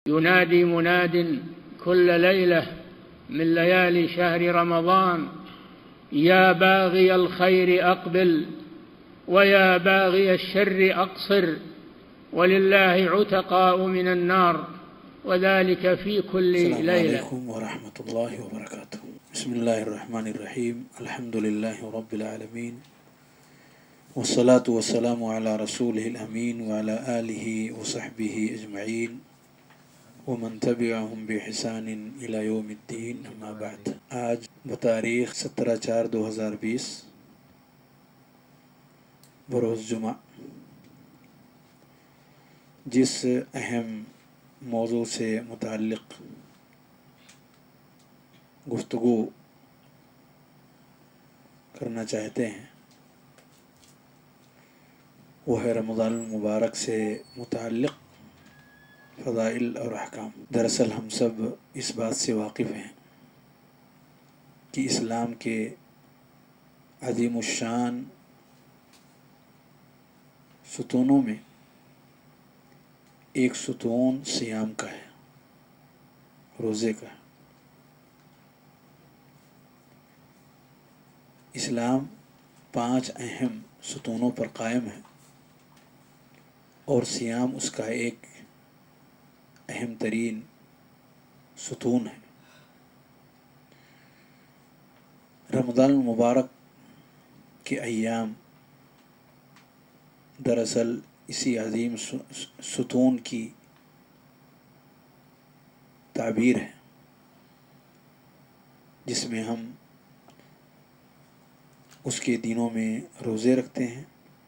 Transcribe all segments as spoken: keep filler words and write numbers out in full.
ينادي مناد كل ليلة من ليالي شهر رمضان: يا باغي الخير أقبل ويا باغي الشر أقصر ولله عتقاء من النار وذلك في كل السلام ليلة. علیکم ورحمۃ اللہ وبرکاتہ۔ بسم اللہ الرحمن الرحیم، الحمد للہ رب العالمین، والصلاة والسلام علی رسولہ الامین وعلی آلہ وصحبہ اجمعین ومن تبعہم بإحسان الی یوم الدین، اما بعد۔ آج بتاریخ سترہ چار دو ہزار بیس بروز جمعہ جس اہم موضوع سے متعلق گفتگو کرنا چاہتے ہیں وہ ہے رمضان المبارک سے متعلق فضائل اور احکام۔ دراصل ہم سب اس بات سے واقف ہیں کہ اسلام کے عظیم الشان ستونوں میں ایک ستون صیام کا ہے، روزے کا ہے۔ اسلام پانچ اہم ستونوں پر قائم ہے اور صیام اس کا ایک اہم ترین ستون ہے۔ رمضان المبارک کے ایام دراصل اسی عظیم ستون کی تعبیر ہے جس میں ہم اس کے دنوں میں روزے رکھتے ہیں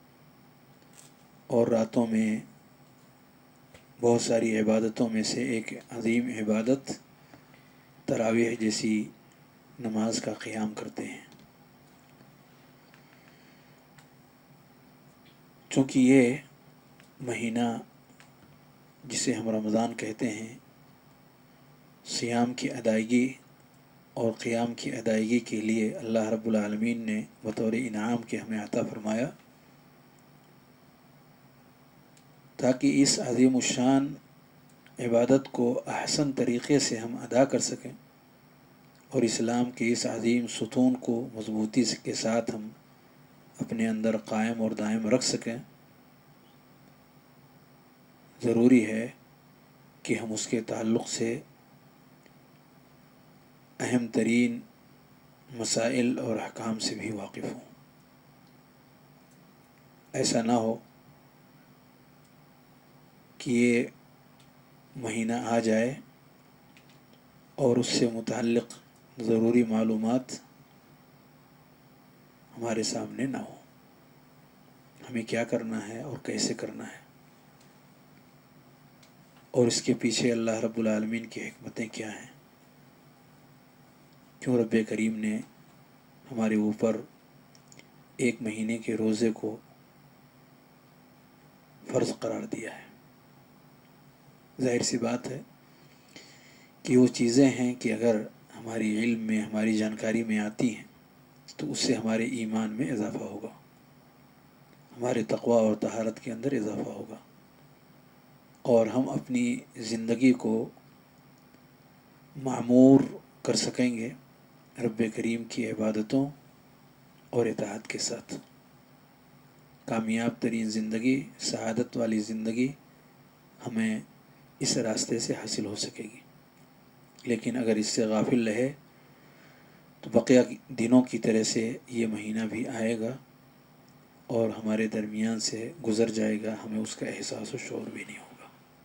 اور راتوں میں بہت ساری عبادتوں میں سے ایک عظیم عبادت تراویح جیسی نماز کا قیام کرتے ہیں۔ چونکہ یہ مہینہ جسے ہم رمضان کہتے ہیں صیام کی ادائیگی اور قیام کی ادائیگی کے لیے اللہ رب العالمین نے بطور انعام کے ہمیں عطا فرمایا تاکہ اس عظیم الشان عبادت کو احسن طریقے سے ہم ادا کر سکیں اور اسلام کے اس عظیم ستون کو مضبوطی کے ساتھ ہم اپنے اندر قائم اور دائم رکھ سکیں۔ ضروری ہے کہ ہم اس کے تعلق سے اہم ترین مسائل اور احکام سے بھی واقف ہوں۔ ایسا نہ ہو کہ یہ مہینہ آ جائے اور اس سے متعلق ضروری معلومات ہمارے سامنے نہ ہو، ہمیں کیا کرنا ہے اور کیسے کرنا ہے اور اس کے پیچھے اللہ رب العالمین کی حکمتیں کیا ہیں، کیوں رب کریم نے ہمارے اوپر ایک مہینے کے روزے کو فرض قرار دیا ہے۔ ظاہر سی بات ہے کہ وہ چیزیں ہیں کہ اگر ہماری علم میں ہماری جانکاری میں آتی ہیں تو اس سے ہمارے ایمان میں اضافہ ہوگا، ہمارے تقوی اور طہارت کے اندر اضافہ ہوگا اور ہم اپنی زندگی کو معمور کر سکیں گے رب کریم کی عبادتوں اور اطاعت کے ساتھ۔ کامیاب ترین زندگی، سعادت والی زندگی ہمیں اس راستے سے حاصل ہو سکے گی، لیکن اگر اس سے غافل رہے تو بقیہ دنوں کی طرح سے یہ مہینہ بھی آئے گا اور ہمارے درمیان سے گزر جائے گا، ہمیں اس کا احساس و شعور بھی نہیں ہوگا۔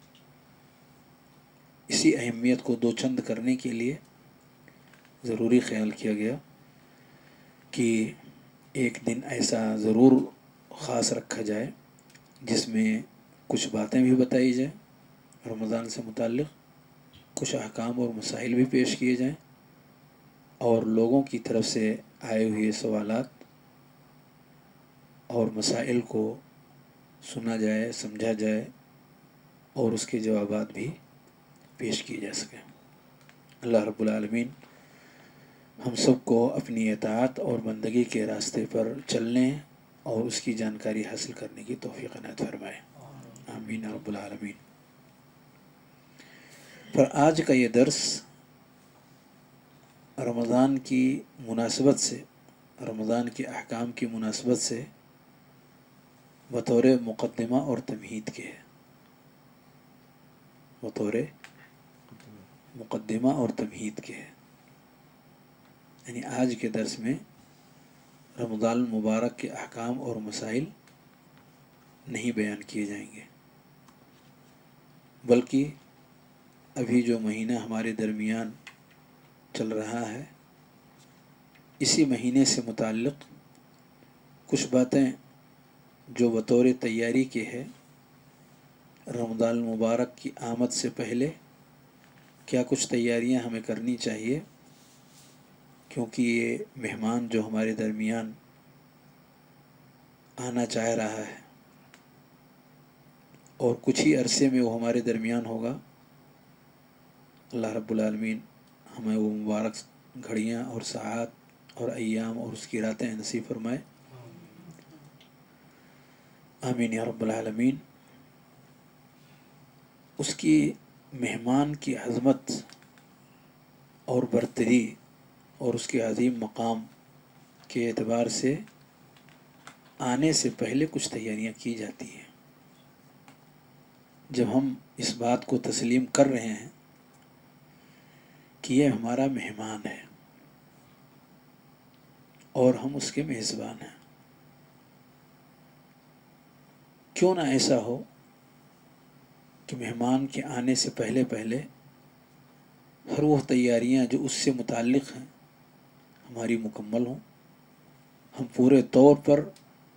اسی اہمیت کو دو چند کرنے کے لیے ضروری خیال کیا گیا کہ ایک دن ایسا ضرور خاص رکھا جائے جس میں کچھ باتیں بھی بتائی جائیں رمضان سے متعلق، کچھ احکام اور مسائل بھی پیش کیے جائیں اور لوگوں کی طرف سے آئے ہوئے سوالات اور مسائل کو سنا جائے، سمجھا جائے اور اس کے جوابات بھی پیش کیے جا سکیں۔ اللہ رب العالمین ہم سب کو اپنی اطاعت اور بندگی کے راستے پر چلنے اور اس کی جانکاری حاصل کرنے کی توفیق عنایت فرمائے، آمین رب العالمین۔ پر آج کا یہ درس رمضان کی مناسبت سے، رمضان کے احکام کی مناسبت سے بطور مقدمہ اور تمہید کے ہے، بطور مقدمہ اور تمہید کے ہے۔ یعنی آج کے درس میں رمضان المبارک کے احکام اور مسائل نہیں بیان کیے جائیں گے، بلکہ ابھی جو مہینہ ہمارے درمیان چل رہا ہے، اسی مہینے سے متعلق کچھ باتیں جو بطور تیاری کے ہے، رمضان المبارک کی آمد سے پہلے کیا کچھ تیاریاں ہمیں کرنی چاہیے، کیونکہ یہ مہمان جو ہمارے درمیان آنا چاہ رہا ہے اور کچھ ہی عرصے میں وہ ہمارے درمیان ہوگا، اللہ رب العالمین ہمیں وہ مبارک گھڑیاں اور ساعات اور ایام اور اس کی راتیں نصیب فرمائے، آمین یا رب العالمین۔ اس کی مہمان کی عظمت اور برتری اور اس کے عظیم مقام کے اعتبار سے آنے سے پہلے کچھ تیاریاں کی جاتی ہیں۔ جب ہم اس بات کو تسلیم کر رہے ہیں کہ یہ ہمارا مہمان ہے اور ہم اس کے میزبان ہیں، کیوں نہ ایسا ہو کہ مہمان کے آنے سے پہلے پہلے ہر وہ تیاریاں جو اس سے متعلق ہیں ہماری مکمل ہوں، ہم پورے طور پر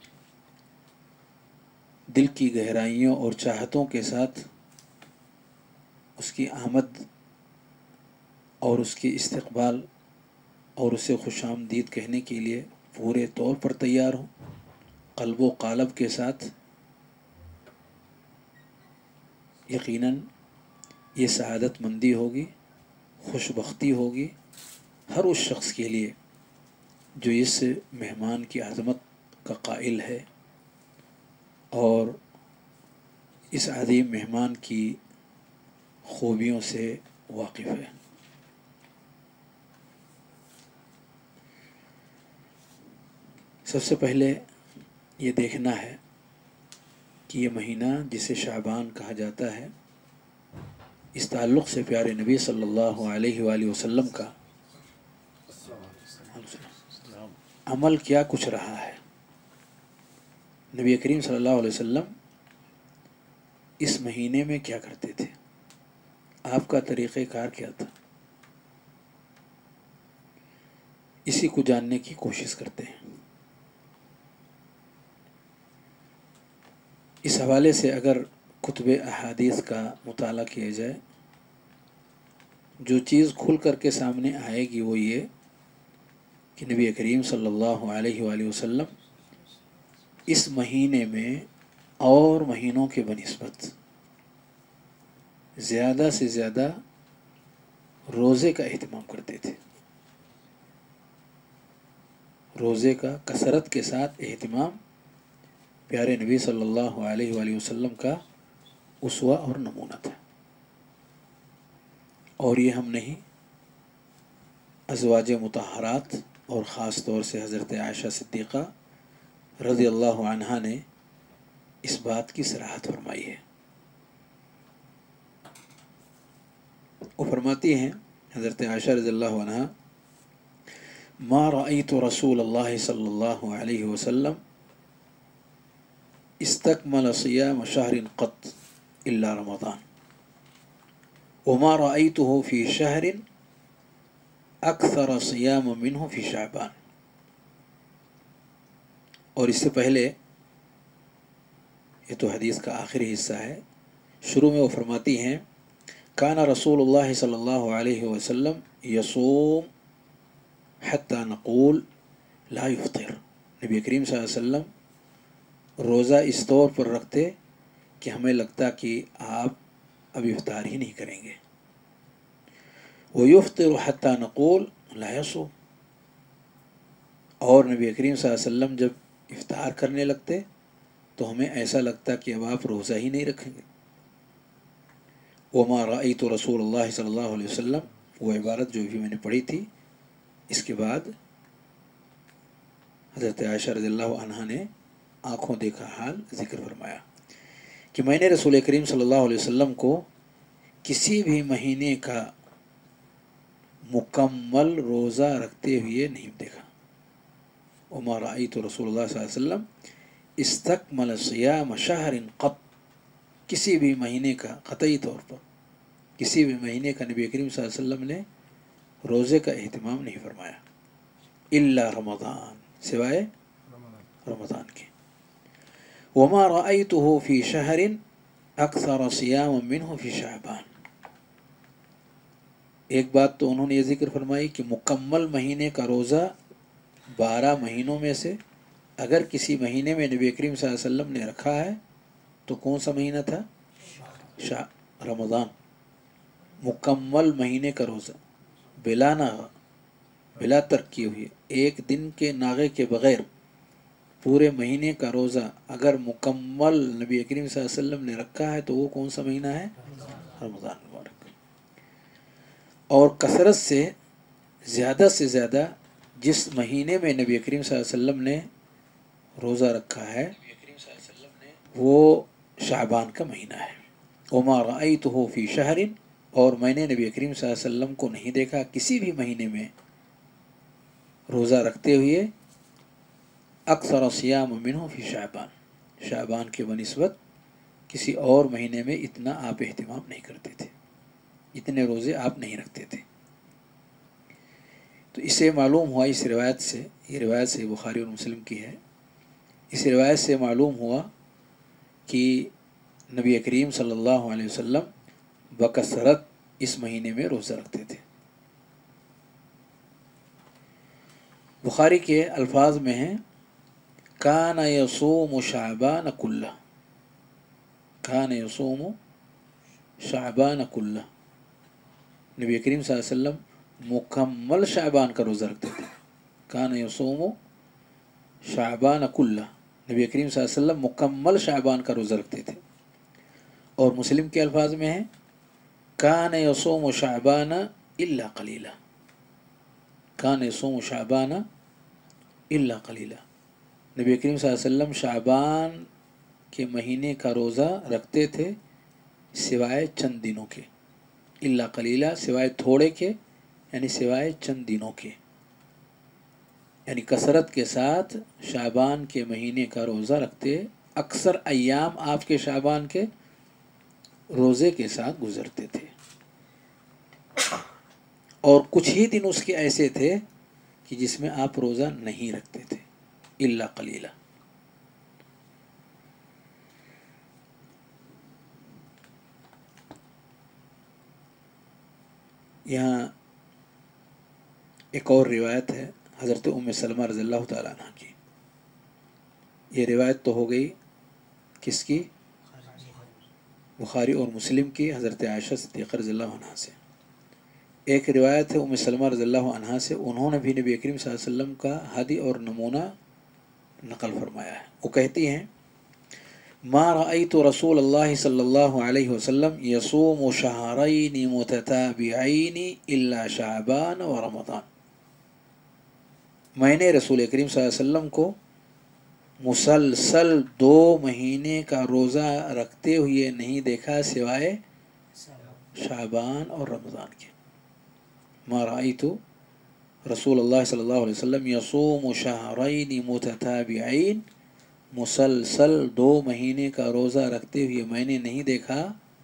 دل کی گہرائیوں اور چاہتوں کے ساتھ اس کی آمد اور اس کی استقبال اور اسے خوش آمدید کہنے کے لیے پورے طور پر تیار ہوں، قلب و قالب کے ساتھ۔ یقیناً یہ سعادت مندی ہوگی، خوش بختی ہوگی ہر اس شخص کے لیے جو اس مہمان کی عظمت کا قائل ہے اور اس عظیم مہمان کی خوبیوں سے واقف ہے۔ سب سے پہلے یہ دیکھنا ہے کہ یہ مہینہ جسے شعبان کہا جاتا ہے، اس تعلق سے پیارے نبی صلی اللہ علیہ وآلہ وسلم کا عمل کیا کچھ رہا ہے۔ نبی کریم صلی اللہ علیہ وسلم اس مہینے میں کیا کرتے تھے، آپ کا طریقہ کار کیا تھا، اسی کو جاننے کی کوشش کرتے ہیں۔ اس حوالے سے اگر کتب احادیث کا مطالعہ کیا جائے، جو چیز کھل کر کے سامنے آئے گی وہ یہ کہ نبی کریم صلی اللہ علیہ وآلہ وسلم اس مہینے میں اور مہینوں کے بنسبت زیادہ سے زیادہ روزے کا اہتمام کرتے تھے، روزے کا کثرت کے ساتھ اہتمام پیارے نبی صلی اللہ علیہ وآلہ وسلم کا اسوہ اور نمونہ تھا۔ اور یہ ہم نہیں، ازواج مطہرات اور خاص طور سے حضرت عائشہ صدیقہ رضی اللہ عنہا نے اس بات کی صراحت فرمائی ہے۔ وہ فرماتی ہیں حضرت عائشہ رضی اللہ عنہا، ما رأیت رسول اللہ صلی اللہ علیہ وسلم استکمل صیام شہر قط الا رمضان وما رأیته فی شہر اکثر صیام منہ فی شعبان۔ اور اس سے پہلے، یہ تو حدیث کا آخری حصہ ہے، شروع میں وہ فرماتی ہیں کان رسول اللہ صلی اللہ علیہ وسلم یصوم حتی نقول لا یفطر۔ نبی کریم صلی اللہ علیہ وسلم روزہ اس طور پر رکھتے کہ ہمیں لگتا کہ آپ اب افطار ہی نہیں کریں گے۔ وَيُفْطِرُ حَتَّى نَقُولُ لَا يَصُومُ، اور نبی کریم صلی اللہ علیہ وسلم جب افطار کرنے لگتے تو ہمیں ایسا لگتا کہ اب آپ روزہ ہی نہیں رکھیں گے۔ وما رأيت رسول اللہ صلی اللہ علیہ وسلم، وہ عبارت جو بھی میں نے پڑھی تھی، اس کے بعد حضرت عائشہ رضی اللہ عنہا نے آنکھوں دیکھا حال ذکر فرمایا کہ میں نے رسول کریم صلی اللہ علیہ وسلم کو کسی بھی مہینے کا مکمل روزہ رکھتے ہوئے نہیں دیکھا۔ وما رأیت رسول اللہ صلی اللہ علیہ وسلم استکمل صیام شہر قط، کسی بھی مہینے کا قطعی طور پر کسی بھی مہینے کا نبی کریم صلی اللہ علیہ وسلم نے روزے کا اہتمام نہیں فرمایا، الا رمضان، سوائے رمضان کے۔ وما رأیتہ فی شہر اکثر صیاما منہ فی شعبان، ایک بات تو انہوں نے یہ ذکر فرمائی کہ مکمل مہینے کا روزہ بارہ مہینوں میں سے اگر کسی مہینے میں نبی کریم صلی اللہ علیہ وسلم نے رکھا ہے تو کون سا مہینہ تھا؟ شا رمضان، مکمل مہینے کا روزہ بلا ناغہ، بلا ترک کیے ہوئے، ایک دن کے ناغے کے بغیر پورے مہینے کا روزہ اگر مکمل نبی کریم صلی اللہ علیہ وسلم نے رکھا ہے تو وہ کون سا مہینہ ہے؟ رمضان مبارک۔ اور کثرت سے زیادہ سے زیادہ جس مہینے میں نبی کریم صلی اللہ علیہ وسلم نے روزہ رکھا ہے وہ شعبان کا مہینہ ہے۔ وما رأیتہ فی شہر، اور میں نے نبی کریم صلی اللہ علیہ وسلم کو نہیں دیکھا کسی بھی مہینے میں روزہ رکھتے ہوئے اکثر صیام منہ فی شعبان، شعبان کے بنسبت کسی اور مہینے میں اتنا آپ اہتمام نہیں کرتے تھے، اتنے روزے آپ نہیں رکھتے تھے۔ تو اسے معلوم ہوا، اس روایت سے، یہ روایت سے بخاری اور مسلم کی ہے، اس روایت سے معلوم ہوا کہ نبی کریم صلی اللہ علیہ وسلم بکثرت اس مہینے میں روزہ رکھتے تھے۔ بخاری کے الفاظ میں ہیں کان یصوم شعبان کلہ، کان یصوم شعبان کلہ، نبی کریم صلی اللہ علیہ وسلم مکمل شعبان کا روزہ رکھتے تھے۔ کان یصوم شعبان کلہ، نبی کریم صلی اللہ علیہ وسلم مکمل شعبان کا روزہ رکھتے تھے۔ اور مسلم کے الفاظ میں ہے کان یصوم شعبان الا قلیلا، کان یصوم شعبان الا قلیلا، نبی کریم صلی اللہ علیہ وسلم شعبان کے مہینے کا روزہ رکھتے تھے سوائے چند دنوں کے، الا قلیلا سوائے تھوڑے کے، یعنی سوائے چند دنوں کے، یعنی کثرت کے ساتھ شعبان کے مہینے کا روزہ رکھتے، اکثر ایام آپ کے شعبان کے روزے کے ساتھ گزرتے تھے، اور کچھ ہی دن اس کے ایسے تھے کہ جس میں آپ روزہ نہیں رکھتے تھے، الا قلیلا۔ یہاں ایک اور روایت ہے حضرت ام سلمہ رضی اللہ تعالیٰ عنہ کی، یہ روایت تو ہو گئی کس کی؟ بخاری اور مسلم کی، حضرت عائشہ صدیقہ رضی اللہ عنہ سے۔ ایک روایت ہے ام سلمہ رضی اللہ عنہ سے، انہوں نے بھی نبی کریم صلی اللہ علیہ وسلم کا ہدی اور نمونہ نقل فرمایا ہے۔ وہ کہتی ہیں ما رأیت رسول اللہ صلی اللہ علیہ وسلم یصوم شہرین متتابعین الا شعبان و رمضان، میں نے رسول کریم صلی اللہ علیہ وسلم کو مسلسل دو مہینے کا روزہ رکھتے ہوئے نہیں دیکھا سوائے شعبان اور رمضان کے۔ ما رأیت رسول اللہ صلی اللہ علیہ وسلم یصوم شہرین متتابعین، مسلسل دو مہینے کا روزہ رکھتے ہوئے میں نے نہیں دیکھا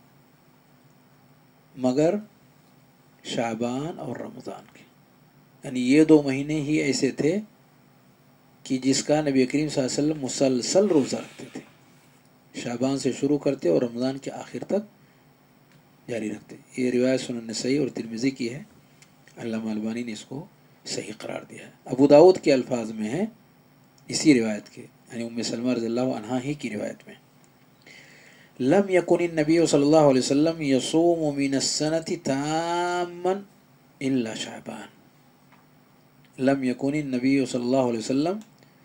مگر شعبان اور رمضان کے، یعنی یہ دو مہینے ہی ایسے تھے کہ جس کا نبی کریم صلی اللہ علیہ وسلم مسلسل روزہ رکھتے تھے، شعبان سے شروع کرتے اور رمضان کے آخر تک جاری رکھتے۔ یہ روایت سنن نسائی اور ترمذی کی ہے، علامہ البانی نے اس کو صحیح قرار دیا ہے۔ ابو داؤد کے الفاظ میں ہے اسی روایت کے، یعنی ام سلمہ رضی اللہ عنہا ہی کی روایت میں، لم یکن النبی صلی اللہ علیہ وسلم یصوم من السنة تاما الا شعبان، لم یکن النبی صلی اللہ علیہ وسلم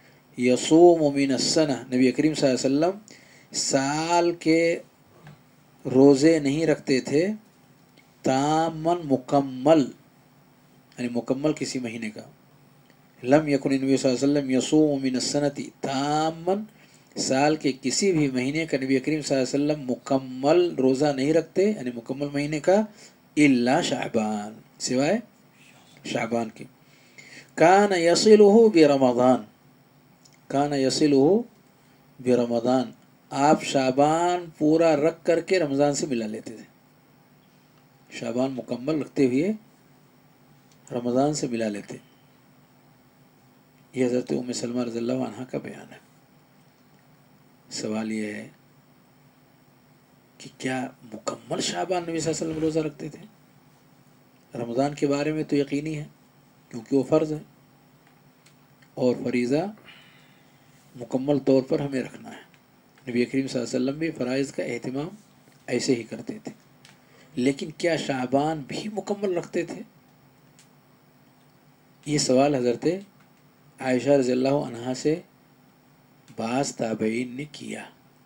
یصوم من السنة، نبی کریم صلی اللہ علیہ وسلم سال کے روزے نہیں رکھتے تھے تامن مکمل، یعنی مکمل کسی مہینے کا. لم یکن نبی صلی اللہ علیہ وسلم یصوم من السنتی تامن، سال کے کسی بھی مہینے کا نبی کریم صلی اللہ علیہ وسلم مکمل روزہ نہیں رکھتے، یعنی مکمل مہینے کا، الا شعبان، سوائے شعبان کے. کان یصلہ برمضان، کان یصلہ برمضان، آپ شعبان پورا رکھ کر کے رمضان سے ملا لیتے تھے. شعبان مکمل رکھتے ہوئے رمضان سے ملا لیتے. یہ حضرت ام سلمہ رضی اللہ عنہ کا بیان ہے. سوال یہ ہے کہ کیا مکمل شعبان نبی صلی اللہ علیہ وسلم روزہ رکھتے تھے؟ رمضان کے بارے میں تو یقینی ہے کیونکہ وہ فرض ہے، اور فریضہ مکمل طور پر ہمیں رکھنا ہے. نبی کریم صلی اللہ علیہ وسلم بھی فرائض کا اہتمام ایسے ہی کرتے تھے. لیکن کیا شعبان بھی مکمل رکھتے تھے؟ یہ سوال حضرت عائشہ رضی اللہ عنہا سے بعض تابعین نے کیا.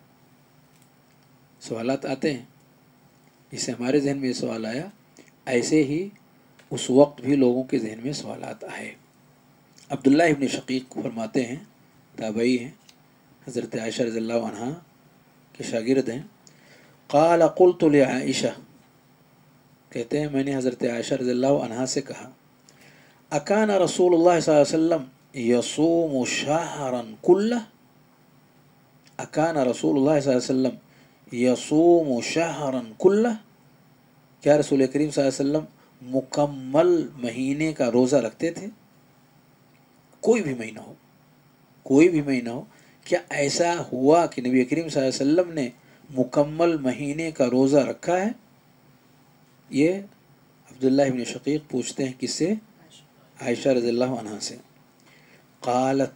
سوالات آتے ہیں، جس سے ہمارے ذہن میں یہ سوال آیا، ایسے ہی اس وقت بھی لوگوں کے ذہن میں سوالات آئے. عبداللہ ابن شقیق فرماتے ہیں، تابعی ہیں، حضرت عائشہ رضی اللہ عنہا کے شاگرد ہیں. قال قلت لعائشہ، کہتے ہیں میں نے حضرت عائشہ رضی اللہ عنہا سے کہا، اکان رسول اللہ صلی اللہ علیہ وسلم یصوم شہرا کلہ، اکان رسول اللہ صلی اللہ علیہ وسلم یصوم شہرا کلہ، کیا رسول کریم صلی اللہ علیہ وسلم مکمل مہینے کا روزہ رکھتے تھے؟ کوئی بھی مہینہ ہو، کوئی بھی مہینہ ہو، کیا ایسا ہوا کہ نبی کریم صلی اللہ علیہ وسلم نے مکمل مہینے کا روزہ رکھا ہے؟ یہ عبداللہ ابن شقیق پوچھتے ہیں، کس سے؟ عائشہ رضی اللہ عنہا سے. قالت،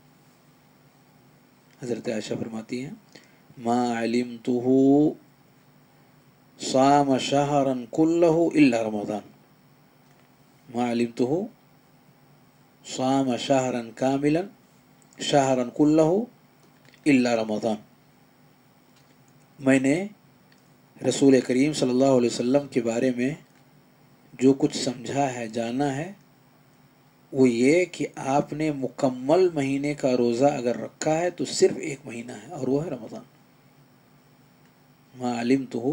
حضرت عائشہ فرماتی ہیں، ما علمتہ صام شہرا کلہ الا رمضان، ما علمتہ صام شہرا کاملا شہرا کلہ الا رمضان، میں نے رسول کریم صلی اللہ علیہ وسلم کے بارے میں جو کچھ سمجھا ہے، جانا ہے، وہ یہ کہ آپ نے مکمل مہینے کا روزہ اگر رکھا ہے تو صرف ایک مہینہ ہے، اور وہ ہے رمضان. ما علمتہ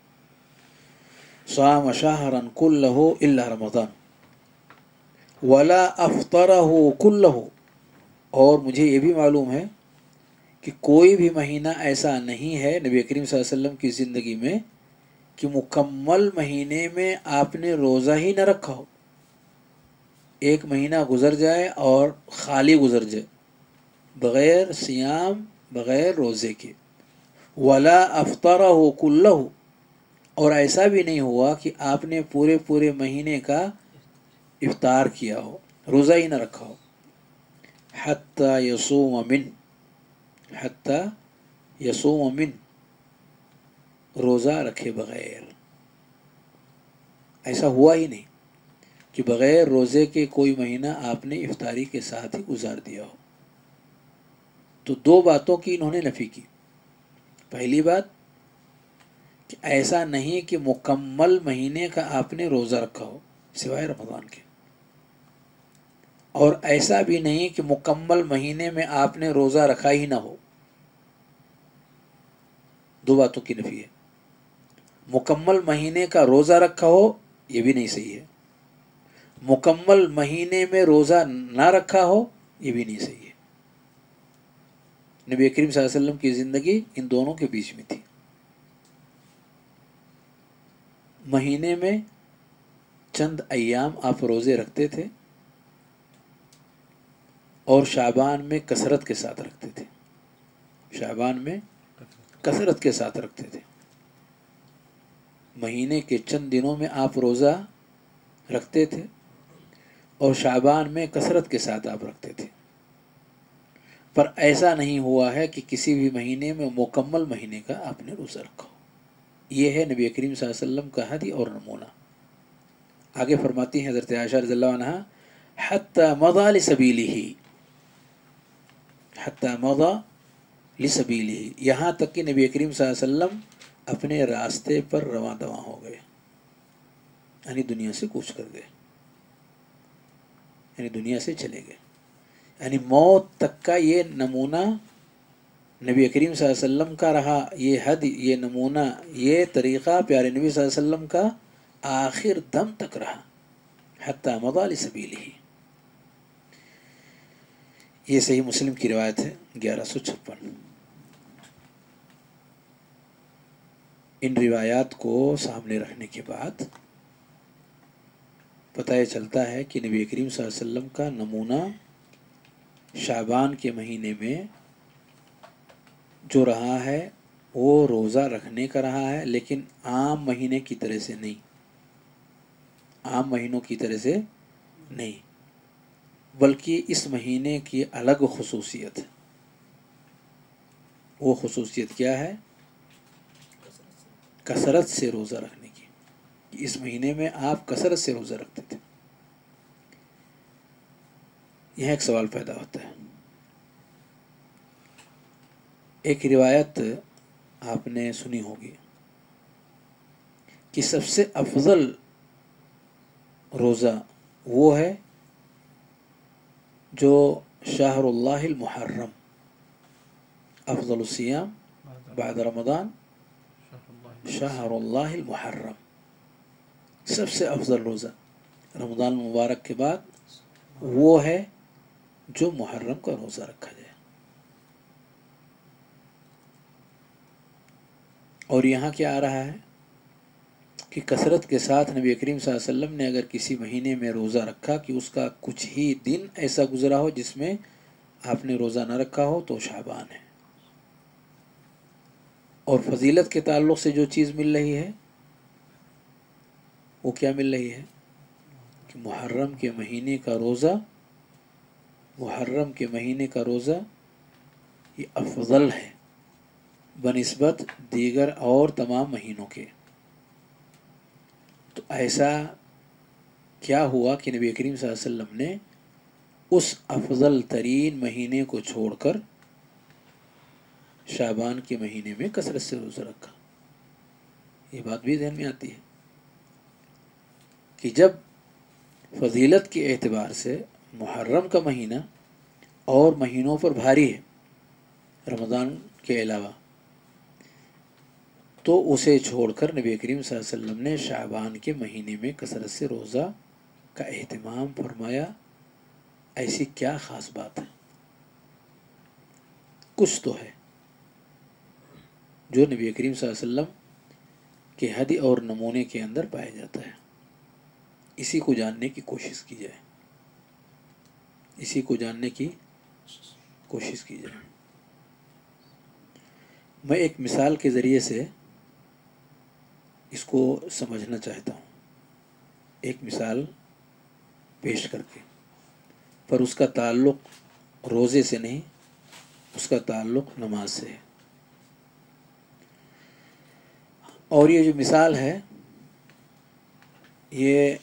صام شہرا کلہ الا رمضان ولا افطرہ کلہ، اور مجھے یہ بھی معلوم ہے کہ کوئی بھی مہینہ ایسا نہیں ہے نبی کریم صلی اللہ علیہ وسلم کی زندگی میں کہ مکمل مہینے میں آپ نے روزہ ہی نہ رکھا ہو. ایک مہینہ گزر جائے اور خالی گزر جائے، بغیر سیام، بغیر روزے کے. ولا افطرہ کلہ، اور ایسا بھی نہیں ہوا کہ آپ نے پورے پورے مہینے کا افطار کیا ہو، روزہ ہی نہ رکھا ہو. حتی یصوم من، حتی یصوم من، روزہ رکھے بغیر. ایسا ہوا ہی نہیں کہ بغیر روزے کے کوئی مہینہ آپ نے افطاری کے ساتھ ہی گزار دیا ہو. تو دو باتوں کی انہوں نے نفی کی. پہلی بات کہ ایسا نہیں کہ مکمل مہینے کا آپ نے روزہ رکھا ہو سوائے رمضان کے، اور ایسا بھی نہیں کہ مکمل مہینے میں آپ نے روزہ رکھا ہی نہ ہو. دو باتوں کی نفی ہے. مکمل مہینے کا روزہ رکھا ہو یہ بھی نہیں صحیح ہے، مکمل مہینے میں روزہ نہ رکھا ہو یہ بھی نہیں صحیح ہے. نبی کریم صلی اللہ علیہ وسلم کی زندگی ان دونوں کے بیچ میں تھی. مہینے میں چند ایام آپ روزے رکھتے تھے، اور شعبان میں کثرت کے ساتھ رکھتے تھے. شعبان میں کثرت کے ساتھ رکھتے تھے. مہینے کے چند دنوں میں آپ روزہ رکھتے تھے، اور شعبان میں کثرت کے ساتھ آپ رکھتے تھے. پر ایسا نہیں ہوا ہے کہ کسی بھی مہینے میں مکمل مہینے کا آپ نے روزہ رکھا ہو. یہ ہے نبی کریم صلی اللہ علیہ وسلم کا ہدی اور نمونہ. آگے فرماتی ہیں حضرت عائشہ رضی اللہ عنہا، حتی مضى لسبیلہ، حتی مضى لسبیلہ، یہاں تک کہ نبی کریم صلی اللہ علیہ وسلم اپنے راستے پر رواں دواں ہو گئے، یعنی دنیا سے کوچ کر گئے، یعنی دنیا سے چلے گئے. یعنی موت تک کا یہ نمونہ نبی کریم صلی اللہ علیہ وسلم کا رہا، یہ حد، یہ نمونہ، یہ طریقہ پیارے نبی صلی اللہ علیہ وسلم کا آخر دم تک رہا، حتی مضى لسبیلہ. یہ صحیح مسلم کی روایت ہے گیارہ سو چھپن. ان روایات کو سامنے رکھنے کے بعد پتہ یہ چلتا ہے کہ نبی کریم صلی اللہ علیہ وسلم کا نمونہ شعبان کے مہینے میں جو رہا ہے وہ روزہ رکھنے کا رہا ہے، لیکن عام مہینے کی طرح سے نہیں، عام مہینوں کی طرح سے نہیں، بلکہ اس مہینے کی الگ خصوصیت ہے. وہ خصوصیت کیا ہے؟ کثرت سے روزہ رکھنے کی. اس مہینے میں آپ کثرت سے روزہ رکھتے تھے. یہاں ایک سوال پیدا ہوتا ہے. ایک روایت آپ نے سنی ہوگی کہ سب سے افضل روزہ وہ ہے جو شہر اللہ المحرم، افضل الصیام بعد رمضان شہر اللہ المحرم. سب سے افضل روزہ رمضان المبارک کے بعد وہ ہے جو محرم کا روزہ رکھا جائے. اور یہاں کیا آ رہا ہے کہ کثرت کے ساتھ نبی کریم صلی اللہ علیہ وسلم نے اگر کسی مہینے میں روزہ رکھا کہ اس کا کچھ ہی دن ایسا گزرا ہو جس میں آپ نے روزہ نہ رکھا ہو تو شعبان ہے. اور فضیلت کے تعلق سے جو چیز مل رہی ہے وہ کیا مل رہی ہے کہ محرم کے مہینے کا روزہ، محرم کے مہینے کا روزہ یہ افضل ہے بنسبت دیگر اور تمام مہینوں کے. تو ایسا کیا ہوا کہ نبی کریم صلی اللہ علیہ وسلم نے اس افضل ترین مہینے کو چھوڑ کر شعبان کے مہینے میں کثرت سے روزہ رکھا؟ یہ بات بھی ذہن میں آتی ہے کہ جب فضیلت کے اعتبار سے محرم کا مہینہ اور مہینوں پر بھاری ہے رمضان کے علاوہ، تو اسے چھوڑ کر نبی کریم صلی اللہ علیہ وسلم نے شعبان کے مہینے میں کثرت سے روزہ کا اہتمام فرمایا. ایسی کیا خاص بات ہے؟ کچھ تو ہے جو نبی کریم صلی اللہ علیہ وسلم کے ہدی اور نمونے کے اندر پایا جاتا ہے. اسی کو جاننے کی کوشش کی جائے، اسی کو جاننے کی کوشش کی جائے. میں ایک مثال کے ذریعے سے اس کو سمجھنا چاہتا ہوں، ایک مثال پیش کر کے، پر اس کا تعلق روزے سے نہیں، اس کا تعلق نماز سے ہے. اور یہ جو مثال ہے یہ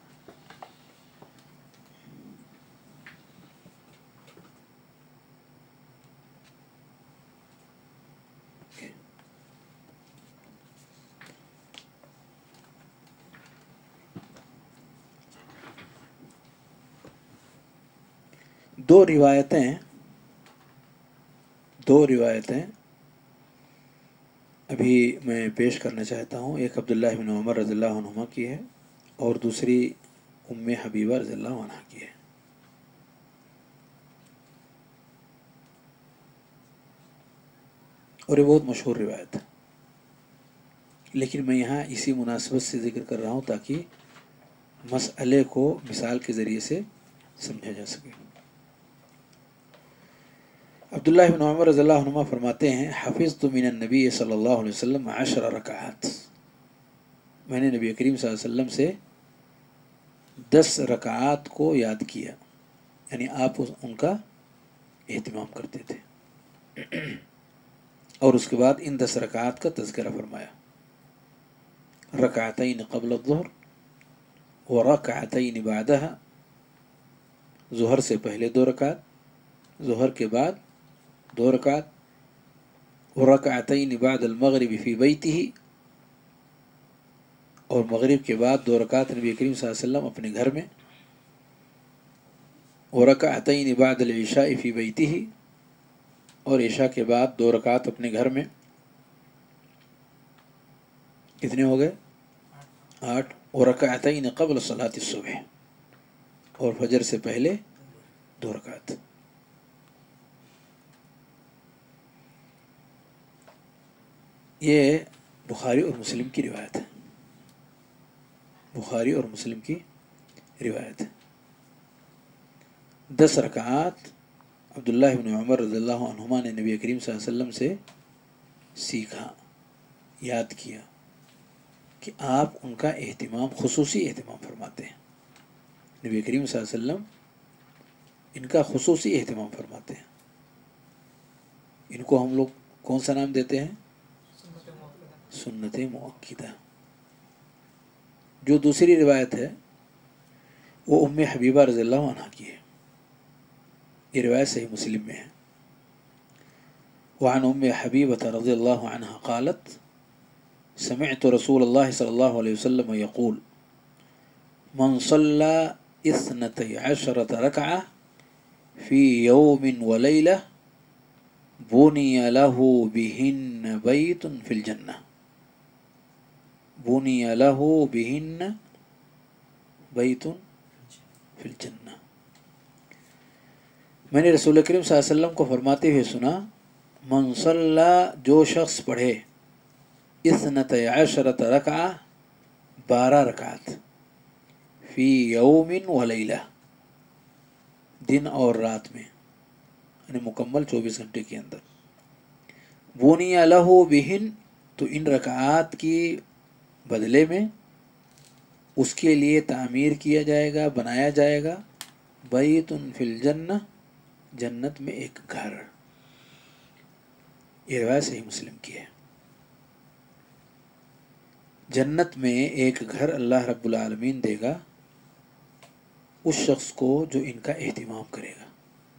دو روایتیں دو روایتیں ابھی میں پیش کرنا چاہتا ہوں. ایک عبداللہ بن عمر رضی اللہ عنہما کی ہے اور دوسری ام حبیبہ رضی اللہ عنہ کی ہے. اور یہ بہت مشہور روایت ہے، لیکن میں یہاں اسی مناسبت سے ذکر کر رہا ہوں تاکہ مسئلے کو مثال کے ذریعے سے سمجھا جا سکے. عبداللہ بن عمر رضی اللہ عنہما فرماتے ہیں حفظت من النبی صلی اللہ علیہ وسلم عشر رکعات، میں نے نبی کریم صلی اللہ علیہ وسلم سے دس رکعات کو یاد کیا، یعنی آپ ان کا اہتمام کرتے تھے. اور اس کے بعد ان دس رکعات کا تذکرہ فرمایا. رکعتین قبل الظہر ورکعتین بعدها، ظہر سے پہلے دو رکعت، ظہر کے بعد دو رکعت، ورکعتین بعد المغرب فی بیتہ، اور مغرب کے بعد دو رکعت نبی کریم صلی اللہ علیہ وسلم اپنے گھر میں، ورکعتین بعد العشاء فی بیتہ، اور عشاء کے بعد دو رکعت اپنے گھر میں. کتنے ہو گئے؟ آٹھ. ورکعتین قبل صلاۃ الصبح، اور فجر سے پہلے دو رکعت. یہ بخاری اور مسلم کی روایت ہے، بخاری اور مسلم کی روایت ہے. دس رکعات عبداللہ بن عمر رضی اللہ عنہما نے نبی کریم صلی اللہ علیہ وسلم سے سیکھا، یاد کیا کہ آپ ان کا اہتمام، خصوصی اہتمام فرماتے ہیں. نبی کریم صلی اللہ علیہ وسلم ان کا خصوصی اہتمام فرماتے ہیں. ان کو ہم لوگ کون سا نام دیتے ہیں؟ سنت مؤکدہ. جو دوسری روایت ہے وہ ام حبیبہ رضی اللہ عنہ کی ہے، یہ روایت صحیح مسلم میں ہے. وعن ام حبیبہ رضی اللہ عنہ قالت سمعت رسول اللہ صلی اللہ علیہ وسلم یقول من صلی اثنتی عشرة رکعة فی یوم ولیلہ بنی له بہن بیت فی الجنہ، بنی له بہن بیت فی الجنہ. میں نے رسول کریم صلی اللہ علیہ وسلم کو فرماتے ہوئے سنا، من صلی، جو شخص پڑھے، اثنت عشرۃ رکعہ، بارہ رکعت، فی یوم و لیلہ، دن اور رات میں، یعنی مکمل چوبیس گھنٹے کے اندر. بنی لہ بہن، تو ان رکعات کی بدلے میں اس کے لیے تعمیر کیا جائے گا، بنایا جائے گا، بیت فی الجنہ، جنت میں ایک گھر. یہ روایت صحیح مسلم کی ہے. جنت میں ایک گھر اللہ رب العالمین دے گا اس شخص کو جو ان کا اہتمام کرے گا.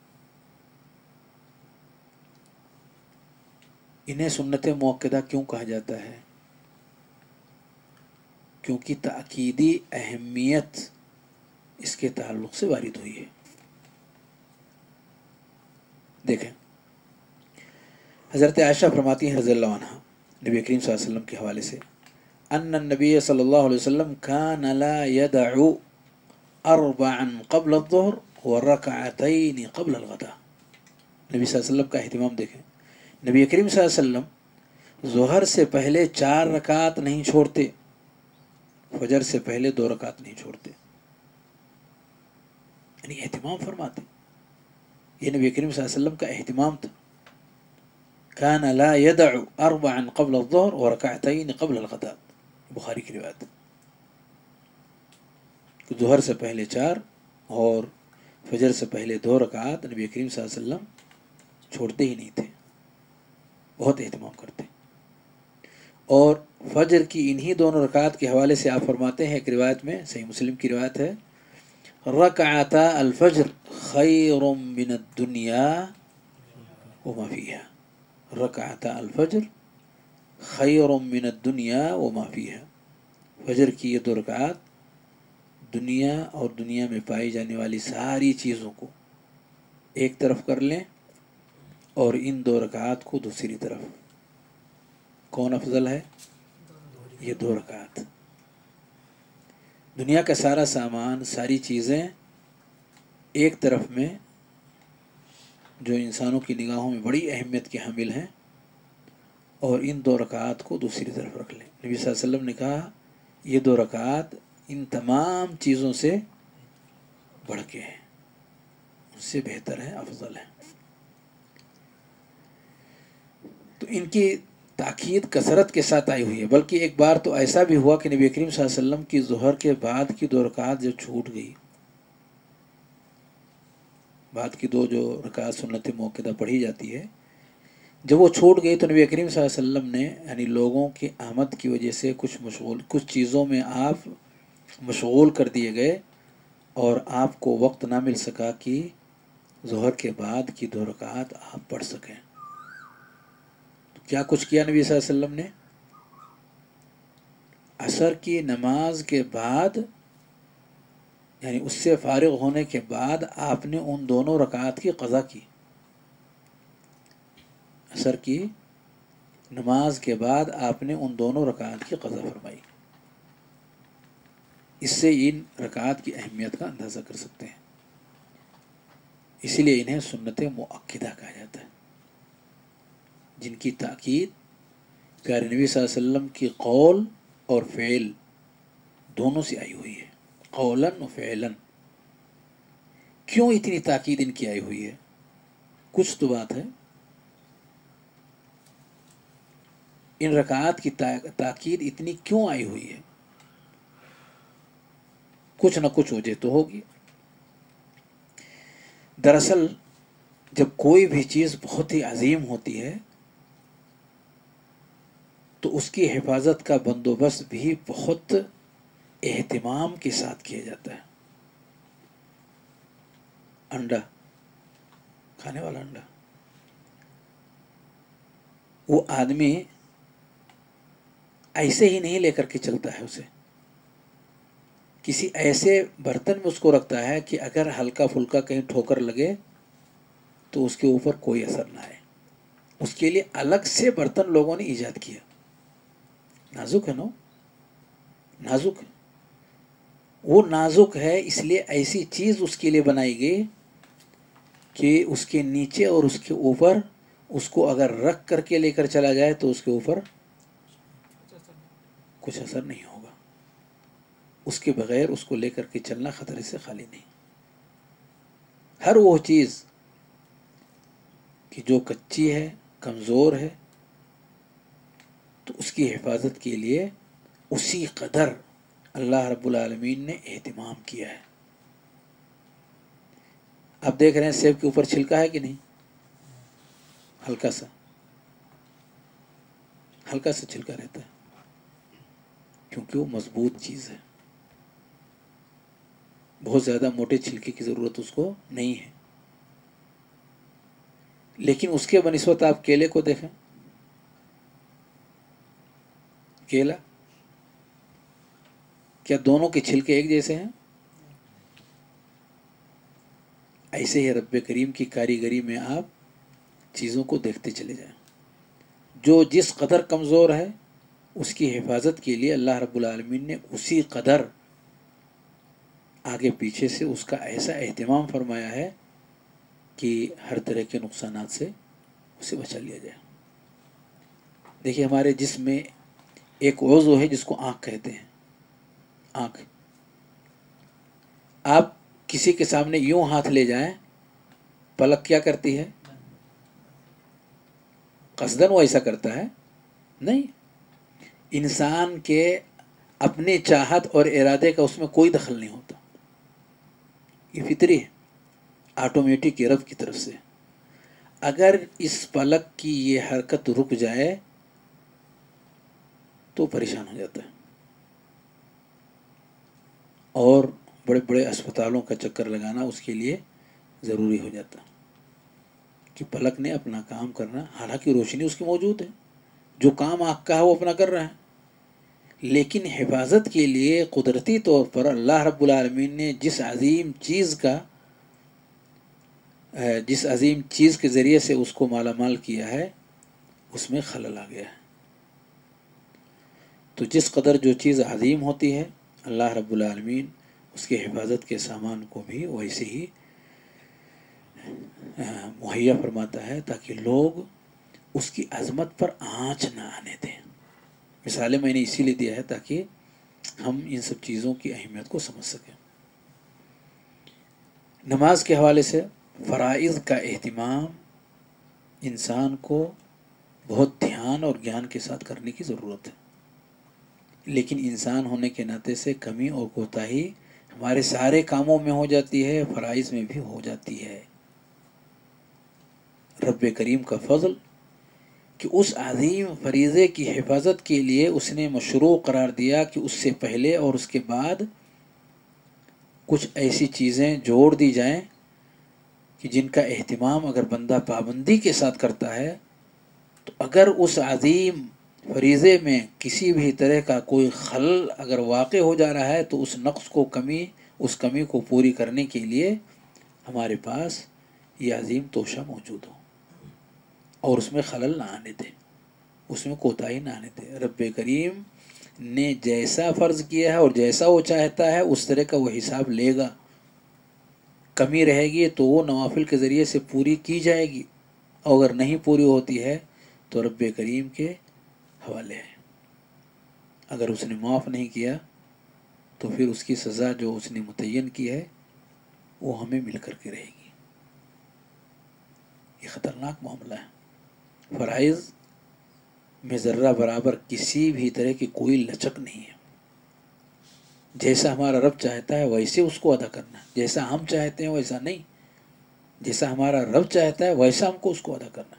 انہیں سنت مؤکدہ کیوں کہا جاتا ہے؟ کیونکہ تأکیدی اہمیت اس کے تعلق سے وارد ہوئی ہے. دیکھیں، حضرت عائشہ فرماتی ہیں رضی اللہ عنہ نبی کریم صلی اللہ علیہ وسلم کے حوالے سے، ان النبی صلی اللہ علیہ وسلم کان لا يدع اربعا قبل الظہر ورکعتین قبل الغداء. نبی صلی اللہ علیہ وسلم کا اہتمام دیکھیں. نبی کریم صلی اللہ علیہ وسلم ظہر سے پہلے چار رکعت نہیں چھوڑتے، فجر سے پہلے دو رکعت نہیں چھوڑتے، یعنی اہتمام فرماتے. یہ نبی کریم صلی اللہ علیہ وسلم کا اہتمام تھا. کان لا يدع اربعا قبل الظہر ورکعتین قبل الغداء، بخاری کی روایت. ظہر سے پہلے چار اور فجر سے پہلے دو رکعات نبی کریم صلی اللہ علیہ وسلم چھوڑتے ہی نہیں تھے، بہت اہتمام کرتے. اور فجر کی انہی دونوں رکعات کے حوالے سے آپ فرماتے ہیں، ایک روایت میں، صحیح مسلم کی روایت ہے، رکعتا الفجر خیر من الدنیا وما فیہا. رکعتا الفجر خیر من الدنیا وما فیہا. فجر کی یہ دو رکعات دنیا اور دنیا میں پائی جانے والی ساری چیزوں کو ایک طرف کر لیں اور ان دو رکعات کو دوسری طرف. کون افضل ہے؟ یہ دو رکعات. دنیا کا سارا سامان، ساری چیزیں ایک طرف میں جو انسانوں کی نگاہوں میں بڑی اہمیت کے حامل ہیں، اور ان دو رکعات کو دوسری طرف رکھ لیں. نبی صلی اللہ علیہ وسلم نے کہا یہ دو رکعات ان تمام چیزوں سے بڑھ کے ہیں، ان سے بہتر ہے، افضل ہے. تو ان کی تاکید کثرت کے ساتھ آئی ہوئی ہے. بلکہ ایک بار تو ایسا بھی ہوا کہ نبی کریم صلی اللہ علیہ وسلم کی ظہر کے بعد کی دو رکعات جب چھوٹ گئی، بعد کی دو جو رکعات سنت مؤکدہ پڑھی جاتی ہے، جب وہ چھوٹ گئی تو نبی کریم صلی اللہ علیہ وسلم نے، یعنی لوگوں کی آمد کی وجہ سے کچھ مشغول کچھ چیزوں میں آپ مشغول کر دیے گئے اور آپ کو وقت نہ مل سکا کہ ظہر کے بعد کی دو رکعات آپ پڑھ سکیں. کیا کچھ کیا نبی صلی اللہ علیہ وسلم نے؟ عصر کی نماز کے بعد یعنی اس سے فارغ ہونے کے بعد آپ نے ان دونوں رکعات کی قضا کی. عصر کی نماز کے بعد آپ نے ان دونوں رکعات کی قضا فرمائی. اس سے ان رکعات کی اہمیت کا اندازہ کر سکتے ہیں. اسی لیے انہیں سنت مؤکدہ کہا جاتا ہے، جن کی تاکید پیارے نبی صلی اللہ علیہ وسلم کی قول اور فعل دونوں سے آئی ہوئی ہے. قولاً و فعلاً. کیوں اتنی تاکید ان کی آئی ہوئی ہے؟ کچھ تو بات ہے. ان رکعات کی تاکید اتنی کیوں آئی ہوئی ہے؟ کچھ نہ کچھ وجہ تو ہوگی. دراصل جب کوئی بھی چیز بہت ہی عظیم ہوتی ہے تو اس کی حفاظت کا بندوبست بھی بہت اہتمام کے ساتھ کیا جاتا ہے. انڈا، کھانے والا انڈا، وہ آدمی ایسے ہی نہیں لے کر کے چلتا ہے، اسے کسی ایسے برتن میں اس کو رکھتا ہے کہ اگر ہلکا پھلکا کہیں ٹھوکر لگے تو اس کے اوپر کوئی اثر نہ آئے. اس کے لیے الگ سے برتن لوگوں نے ایجاد کیا. نازک ہے نا، نازک ہے. وہ نازک ہے اس لیے ایسی چیز اس کے لیے بنائی گئی کہ اس کے نیچے اور اس کے اوپر اس کو اگر رکھ کر کے لے کر چلا جائے تو اس کے اوپر کچھ اثر نہیں ہوگا. اس کے بغیر اس کو لے کر کے چلنا خطرے سے خالی نہیں. ہر وہ چیز کہ جو کچی ہے، کمزور ہے، تو اس کی حفاظت کے لیے اسی قدر اللہ رب العالمین نے اہتمام کیا ہے. آپ دیکھ رہے ہیں سیب کے اوپر چھلکا ہے کہ نہیں؟ ہلکا سا ہلکا سا چھلکا رہتا ہے کیونکہ وہ مضبوط چیز ہے. بہت زیادہ موٹے چھلکے کی ضرورت اس کو نہیں ہے. لیکن اس کے بنسبت آپ کیلے کو دیکھیں. کیلا کیا دونوں کے چھلکے ایک جیسے ہیں؟ ایسے ہی رب کریم کی کاریگری میں آپ چیزوں کو دیکھتے چلے جائیں. جو جس قدر کمزور ہے اس کی حفاظت کے لیے اللہ رب العالمین نے اسی قدر آگے پیچھے سے اس کا ایسا اہتمام فرمایا ہے کہ ہر طرح کے نقصانات سے اسے بچا لیا جائے. دیکھیے ہمارے جسم میں ایک عضو ہے جس کو آنکھ کہتے ہیں. آنکھ، آپ کسی کے سامنے یوں ہاتھ لے جائیں، پلک کیا کرتی ہے؟ قصداً وہ ایسا کرتا ہے؟ نہیں. انسان کے اپنے چاہت اور ارادے کا اس میں کوئی دخل نہیں ہوتا. یہ فطری ہے، آٹومیٹک ہے رب کی طرف سے. اگر اس پلک کی یہ حرکت رک جائے تو پریشان ہو جاتا ہے اور بڑے بڑے اسپتالوں کا چکر لگانا اس کے لیے ضروری ہو جاتا کہ پلک نے اپنا کام کرنا. حالانکہ روشنی اس کی موجود ہے، جو کام آنکھ کا ہے وہ اپنا کر رہا ہے، لیکن حفاظت کے لیے قدرتی طور پر اللہ رب العالمین نے جس عظیم چیز کا جس عظیم چیز کے ذریعے سے اس کو مالا مال کیا ہے اس میں خلل آ گیا ہے. تو جس قدر جو چیز عظیم ہوتی ہے اللہ رب العالمین اس کے حفاظت کے سامان کو بھی ویسے ہی مہیا فرماتا ہے تاکہ لوگ اس کی عظمت پر آنچ نہ آنے دیں. مثالیں میں نے اسی لیے دیا ہے تاکہ ہم ان سب چیزوں کی اہمیت کو سمجھ سکیں. نماز کے حوالے سے فرائض کا اہتمام انسان کو بہت دھیان اور گیان کے ساتھ کرنے کی ضرورت ہے. لیکن انسان ہونے کے ناطے سے کمی اور کوتاہی ہمارے سارے کاموں میں ہو جاتی ہے، فرائض میں بھی ہو جاتی ہے. رب کریم کا فضل کہ اس عظیم فریضے کی حفاظت کے لیے اس نے مشروع قرار دیا کہ اس سے پہلے اور اس کے بعد کچھ ایسی چیزیں جوڑ دی جائیں کہ جن کا اہتمام اگر بندہ پابندی کے ساتھ کرتا ہے تو اگر اس عظیم فریضے میں کسی بھی طرح کا کوئی خلل اگر واقع ہو جا رہا ہے تو اس نقص کو کمی اس کمی کو پوری کرنے کے لیے ہمارے پاس یہ عظیم توشہ موجود ہو اور اس میں خلل نہ آنے دے، اس میں کوتاہی نہ آنے دے۔ رب کریم نے جیسا فرض کیا ہے اور جیسا وہ چاہتا ہے اس طرح کا وہ حساب لے گا۔ کمی رہے گی تو وہ نوافل کے ذریعے سے پوری کی جائے گی، اور اگر نہیں پوری ہوتی ہے تو رب کریم کے حوالے ہے۔ اگر اس نے معاف نہیں کیا تو پھر اس کی سزا جو اس نے متعین کی ہے وہ ہمیں مل کر کے رہے گی۔ یہ خطرناک معاملہ ہے۔ فرائض میں ذرہ برابر کسی بھی طرح کی کوئی لچک نہیں ہے۔ جیسا ہمارا رب چاہتا ہے ویسے اس کو ادا کرنا ہے، جیسا ہم چاہتے ہیں ویسا نہیں، جیسا ہمارا رب چاہتا ہے ویسا ہم کو اس کو ادا کرنا ہے۔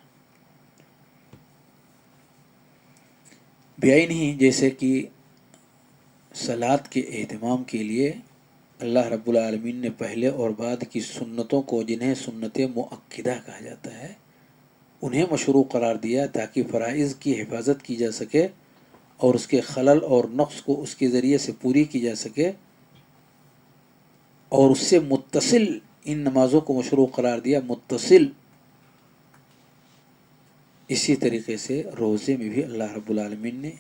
بیائی نہیں جیسے کہ صلاۃ کے اہتمام کے لیے اللہ رب العالمین نے پہلے اور بعد کی سنتوں کو، جنہیں سنت مؤکدہ کہا جاتا ہے، انہیں مشروع قرار دیا تاکہ فرائض کی حفاظت کی جا سکے اور اس کے خلل اور نقص کو اس کے ذریعے سے پوری کی جا سکے، اور اس سے متصل ان نمازوں کو مشروع قرار دیا، متصل۔ اسی طریقے سے روزے میں بھی اللہ رب العالمین نے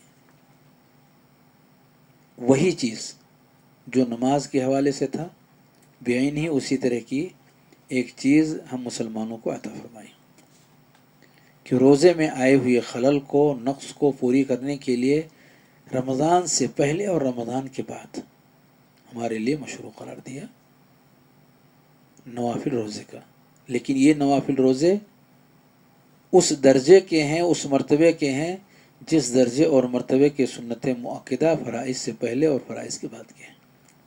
وہی چیز جو نماز کے حوالے سے تھا بعین ہی اسی طرح کی ایک چیز ہم مسلمانوں کو عطا فرمائی کہ روزے میں آئے ہوئے خلل کو، نقص کو پوری کرنے کے لیے رمضان سے پہلے اور رمضان کے بعد ہمارے لیے مشروع قرار دیا نوافل روزے کا۔ لیکن یہ نوافل روزے اس درجے کے ہیں، اس مرتبے کے ہیں جس درجے اور مرتبے کے سنت مؤکدہ فرائض سے پہلے اور فرائض کے بعد کے ہیں،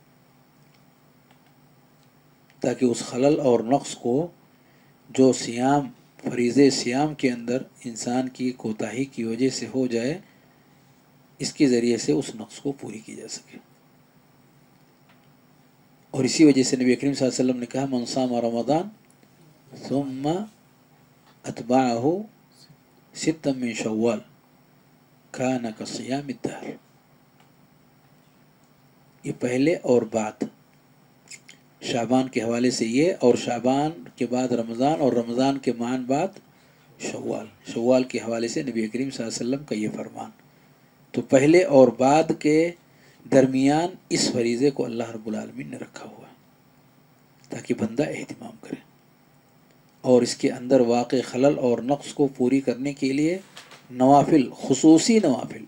تاکہ اس خلل اور نقص کو جو سیام فریضے سیام کے اندر انسان کی کوتاہی کی وجہ سے ہو جائے، اس کے ذریعے سے اس نقص کو پوری کی جا سکے۔ اور اسی وجہ سے نبی کریم صلی اللہ علیہ وسلم نے کہا من صام رمضان ثم اتبعہ ستا من شوال کان کصیام الدہر۔ یہ پہلے اور بعد، شعبان کے حوالے سے یہ، اور شعبان کے بعد رمضان، اور رمضان کے مان بعد شوال، شوال کے حوالے سے نبی کریم صلی اللہ علیہ وسلم کا یہ فرمان۔ تو پہلے اور بعد کے درمیان اس فریضے کو اللہ رب العالمین نے رکھا ہوا ہے تاکہ بندہ اہتمام کرے، اور اس کے اندر واقع خلل اور نقص کو پوری کرنے کے لیے نوافل، خصوصی نوافل،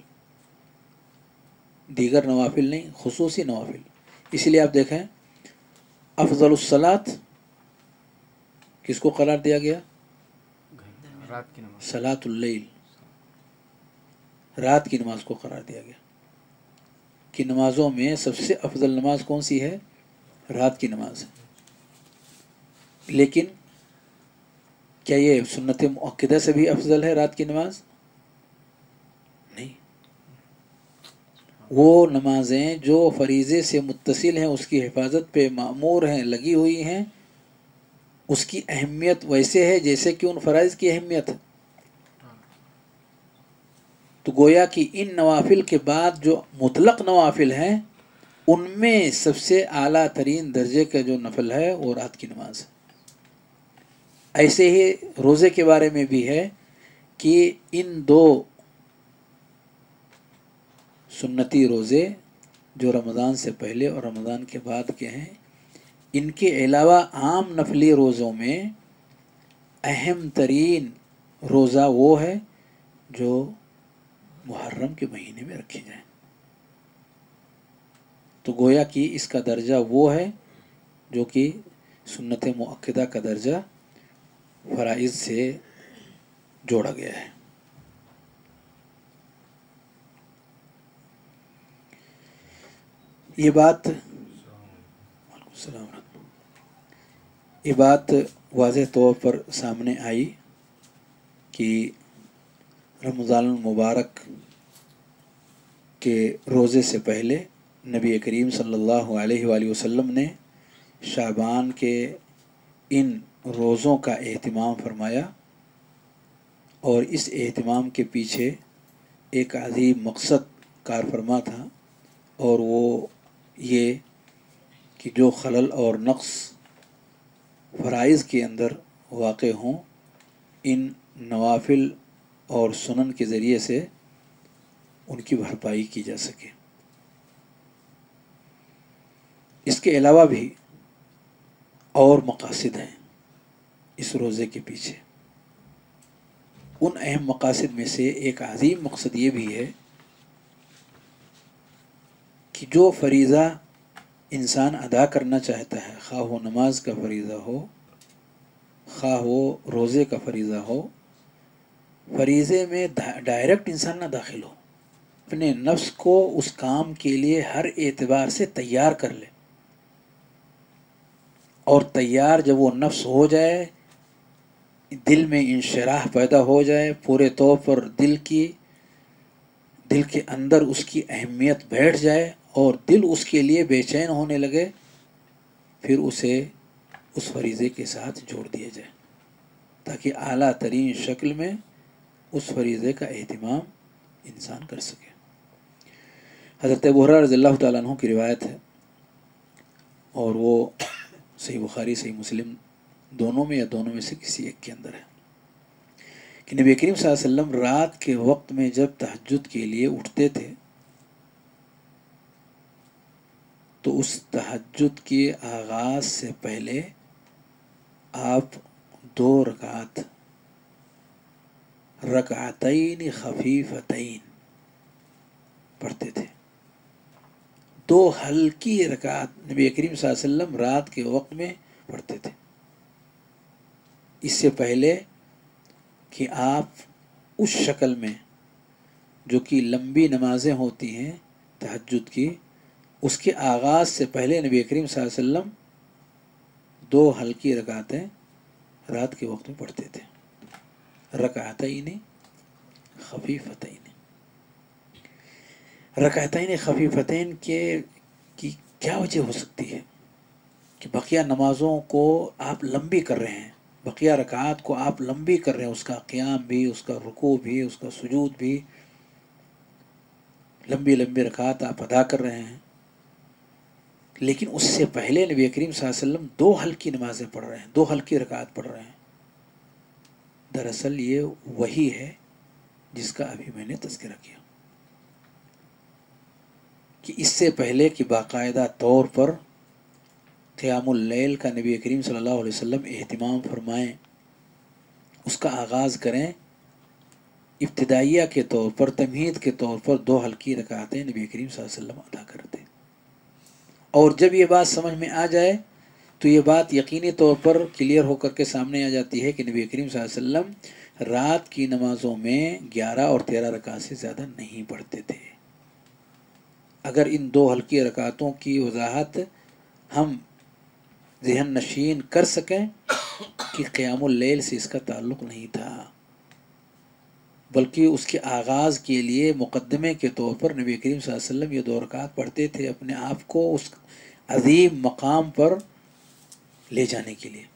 دیگر نوافل نہیں، خصوصی نوافل۔ اس لیے آپ دیکھیں افضل الصلاۃ کس کو قرار دیا گیا؟ رات کی نماز، صلاۃ اللیل، رات کی نماز کو قرار دیا گیا کہ نمازوں میں سب سے افضل نماز کون سی ہے؟ رات کی نماز ہے۔ لیکن کیا یہ سنت مؤکدہ سے بھی افضل ہے رات کی نماز؟ نہیں۔ وہ نمازیں جو فریضے سے متصل ہیں، اس کی حفاظت پہ مأمور ہیں، لگی ہوئی ہیں، اس کی اہمیت ویسے ہے جیسے کہ ان فرائض کی اہمیت ہے۔ تو گویا کہ ان نوافل کے بعد جو مطلق نوافل ہیں ان میں سب سے اعلیٰ ترین درجے کا جو نفل ہے وہ رات کی نماز ہے۔ ایسے ہی روزے کے بارے میں بھی ہے کہ ان دو سنتی روزے جو رمضان سے پہلے اور رمضان کے بعد کے ہیں، ان کے علاوہ عام نفلی روزوں میں اہم ترین روزہ وہ ہے جو محرم کے مہینے میں رکھے جائیں۔ تو گویا کہ اس کا درجہ وہ ہے جو کہ سنت مؤکدہ کا درجہ فرائض سے جوڑا گیا ہے۔ یہ بات وعلیکم السلام ورحمۃ اللہ، یہ بات واضح طور پر سامنے آئی کہ رمضان المبارک کے روزے سے پہلے نبی کریم صلی اللہ علیہ وآلہ وسلم نے شعبان کے ان روزوں کا اہتمام فرمایا، اور اس اہتمام کے پیچھے ایک عظیم مقصد کار فرما تھا، اور وہ یہ کہ جو خلل اور نقص فرائض کے اندر واقع ہوں ان نوافل اور سنن کے ذریعے سے ان کی بھرپائی کی جا سکے۔ اس کے علاوہ بھی اور مقاصد ہیں اس روزے کے پیچھے۔ ان اہم مقاصد میں سے ایک عظیم مقصد یہ بھی ہے کہ جو فریضہ انسان ادا کرنا چاہتا ہے، خواہ وہ نماز کا فریضہ ہو، خواہ وہ روزے کا فریضہ ہو، فریضے میں ڈائریکٹ انسان نہ داخل ہو، اپنے نفس کو اس کام کے لیے ہر اعتبار سے تیار کر لے، اور تیار جب وہ نفس ہو جائے، دل میں انشراح پیدا ہو جائے، پورے طور پر دل کی دل کے اندر اس کی اہمیت بیٹھ جائے اور دل اس کے لیے بے چین ہونے لگے، پھر اسے اس فریضے کے ساتھ جوڑ دیا جائے تاکہ اعلیٰ ترین شکل میں اس فریضے کا اہتمام انسان کر سکے۔ حضرت ابو ہریرہ رضی اللہ تعالیٰ عنہ کی روایت ہے، اور وہ صحیح بخاری صحیح مسلم دونوں میں یا دونوں میں سے کسی ایک کے اندر ہے، کہ نبی کریم صلی اللہ علیہ وسلم رات کے وقت میں جب تہجد کے لیے اٹھتے تھے تو اس تہجد کے آغاز سے پہلے آپ دو رکعت رکعتین خفیفتین پڑھتے تھے۔ دو ہلکی رکعت نبی کریم صلی اللہ علیہ وسلم رات کے وقت میں پڑھتے تھے، اس سے پہلے کہ آپ اس شکل میں جو کہ لمبی نمازیں ہوتی ہیں تہجد کی، اس کے آغاز سے پہلے نبی کریم صلی اللہ علیہ وسلم دو ہلکی رکعتیں رات کے وقت میں پڑھتے تھے، رکعتین خفیفتین۔ رکعتین خفیفتین کے کی کیا وجہ ہو سکتی ہے کہ بقیہ نمازوں کو آپ لمبی کر رہے ہیں، بقیہ رکعات کو آپ لمبی کر رہے ہیں، اس کا قیام بھی، اس کا رکوع بھی، اس کا سجود بھی، لمبی لمبی رکعات آپ ادا کر رہے ہیں، لیکن اس سے پہلے نبی کریم صلی اللہ علیہ وسلم دو ہلکی نمازیں پڑھ رہے ہیں، دو ہلکی رکعات پڑھ رہے ہیں۔ دراصل یہ وہی ہے جس کا ابھی میں نے تذکرہ کیا کہ اس سے پہلے کہ باقاعدہ طور پر قیام اللیل کا نبی کریم صلی اللہ علیہ وسلم اہتمام فرمائیں، اس کا آغاز کریں، ابتدائیہ کے طور پر، تمہید کے طور پر دو ہلکی رکعتیں نبی کریم صلی اللہ علیہ وسلم ادا کرتے، اور جب یہ بات سمجھ میں آ جائے تو یہ بات یقینی طور پر کلیئر ہو کر کے سامنے آ جاتی ہے کہ نبی کریم صلی اللہ علیہ وسلم رات کی نمازوں میں گیارہ اور تیرہ رکعت سے زیادہ نہیں پڑھتے تھے۔ اگر ان دو ہلکی رکعتوں کی وضاحت ہم ذہن نشین کر سکیں کہ قیام اللیل سے اس کا تعلق نہیں تھا، بلکہ اس کے آغاز کے لیے مقدمے کے طور پر نبی کریم صلی اللہ علیہ وسلم یہ دو رکعت پڑھتے تھے اپنے آپ کو اس عظیم مقام پر لے جانے کے لیے،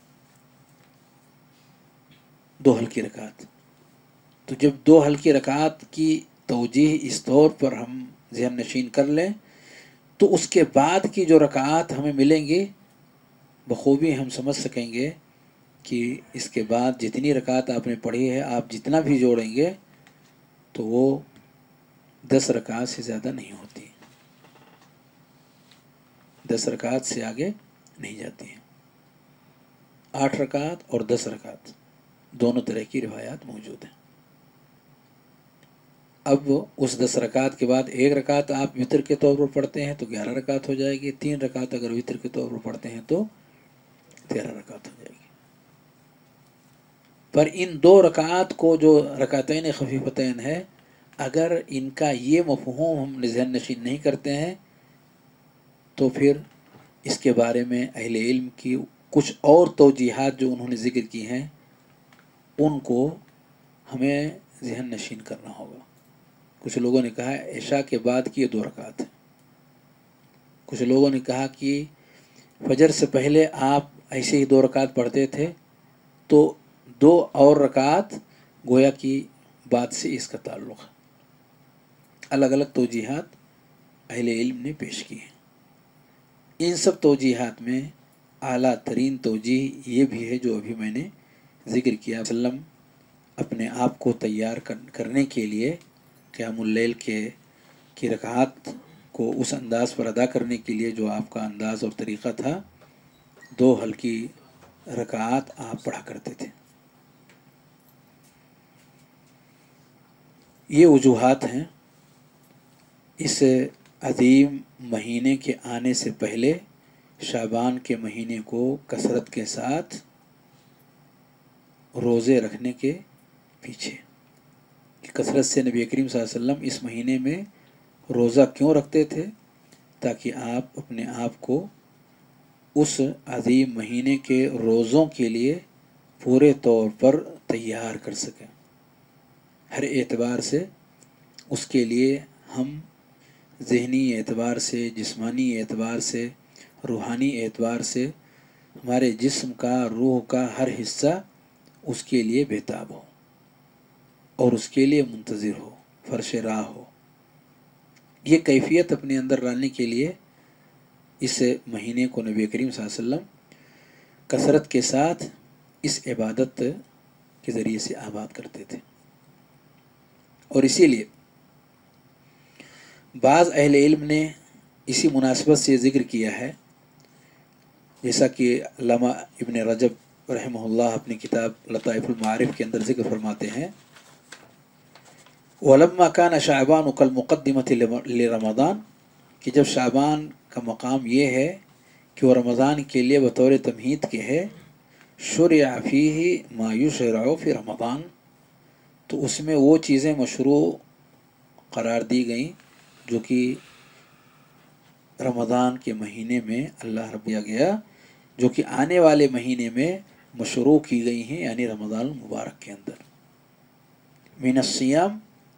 دو ہلکی رکعت۔ تو جب دو ہلکی رکعت کی توجیہ اس طور پر ہم ذہن نشین کر لیں تو اس کے بعد کی جو رکعات ہمیں ملیں گی بخوبی ہم سمجھ سکیں گے کہ اس کے بعد جتنی رکعت آپ نے پڑھی ہے، آپ جتنا بھی جوڑیں گے تو وہ دس رکعت سے زیادہ نہیں ہوتی، دس رکعت سے آگے نہیں جاتی ہیں۔ آٹھ رکعت اور دس رکعت دونوں طرح کی روایات موجود ہیں۔ اب اس دس رکعت کے بعد ایک رکعت آپ وتر کے طور پر پڑھتے ہیں تو گیارہ رکعت ہو جائے گی، تین رکعت اگر وتر کے طور پر پڑھتے ہیں تو تیرہ رکعت ہو جائے گی۔ پر ان دو رکعات کو جو رکعتین خفیفتین ہے، اگر ان کا یہ مفہوم ہم ذہن نشین نہیں کرتے ہیں تو پھر اس کے بارے میں اہل علم کی کچھ اور توجیحات جو انہوں نے ذکر کی ہیں ان کو ہمیں ذہن نشین کرنا ہوگا۔ کچھ لوگوں نے کہا عشاء کے بعد کی یہ دو رکعت ہیں، کچھ لوگوں نے کہا کہ فجر سے پہلے آپ ایسے ہی دو رکعت پڑھتے تھے تو دو اور رکعت گویا کی بات سے اس کا تعلق ہے۔ الگ الگ توجیحات اہل علم نے پیش کی ہیں۔ ان سب توجیحات میں اعلیٰ ترین توجیح یہ بھی ہے جو ابھی میں نے ذکر کیا، وسلم اپنے آپ کو تیار کرنے کے لیے قیام اللیل کے کی رکعات کو اس انداز پر ادا کرنے کے لیے جو آپ کا انداز اور طریقہ تھا، دو ہلکی رکعات آپ پڑھا کرتے تھے۔ یہ وجوہات ہیں اس عظیم مہینے کے آنے سے پہلے شعبان کے مہینے کو کثرت کے ساتھ روزے رکھنے کے پیچھے۔ کثرت سے نبی کریم صلی اللہ علیہ وسلم اس مہینے میں روزہ کیوں رکھتے تھے؟ تاکہ آپ اپنے آپ کو اس عظیم مہینے کے روزوں کے لیے پورے طور پر تیار کر سکیں۔ ہر اعتبار سے اس کے لیے ہم ذہنی اعتبار سے، جسمانی اعتبار سے، روحانی اعتبار سے ہمارے جسم کا، روح کا ہر حصہ اس کے لیے بےتاب ہو اور اس کے لیے منتظر ہو، فرش راہ ہو۔ یہ کیفیت اپنے اندر لانے کے لیے اس مہینے کو نبی کریم صلی اللہ علیہ وسلم کثرت کے ساتھ اس عبادت کے ذریعے سے آباد کرتے تھے۔ اور اسی لیے بعض اہل علم نے اسی مناسبت سے ذکر کیا ہے، جیسا کہ علامہ ابن رجب رحمہ اللہ اپنی کتاب لطائف المعارف کے اندر ذکر فرماتے ہیں، وَلَمَّا كَانَ شَعْبَانُ كَالْمُقَدِّمَةِ لِرَمَضان، کہ جب شعبان کا مقام یہ ہے کہ وہ رمضان کے لیے بطور تمہید کے ہے، شُرِعَ فِيهِ مَا يُشْرَعُ فِي رمضان، تو اس میں وہ چیزیں مشروع قرار دی گئیں جو کہ رمضان کے مہینے میں اللہ رب دیا گیا، جو کہ آنے والے مہینے میں مشروع کی گئی ہیں، یعنی رمضان المبارک کے اندر۔ من الصیام،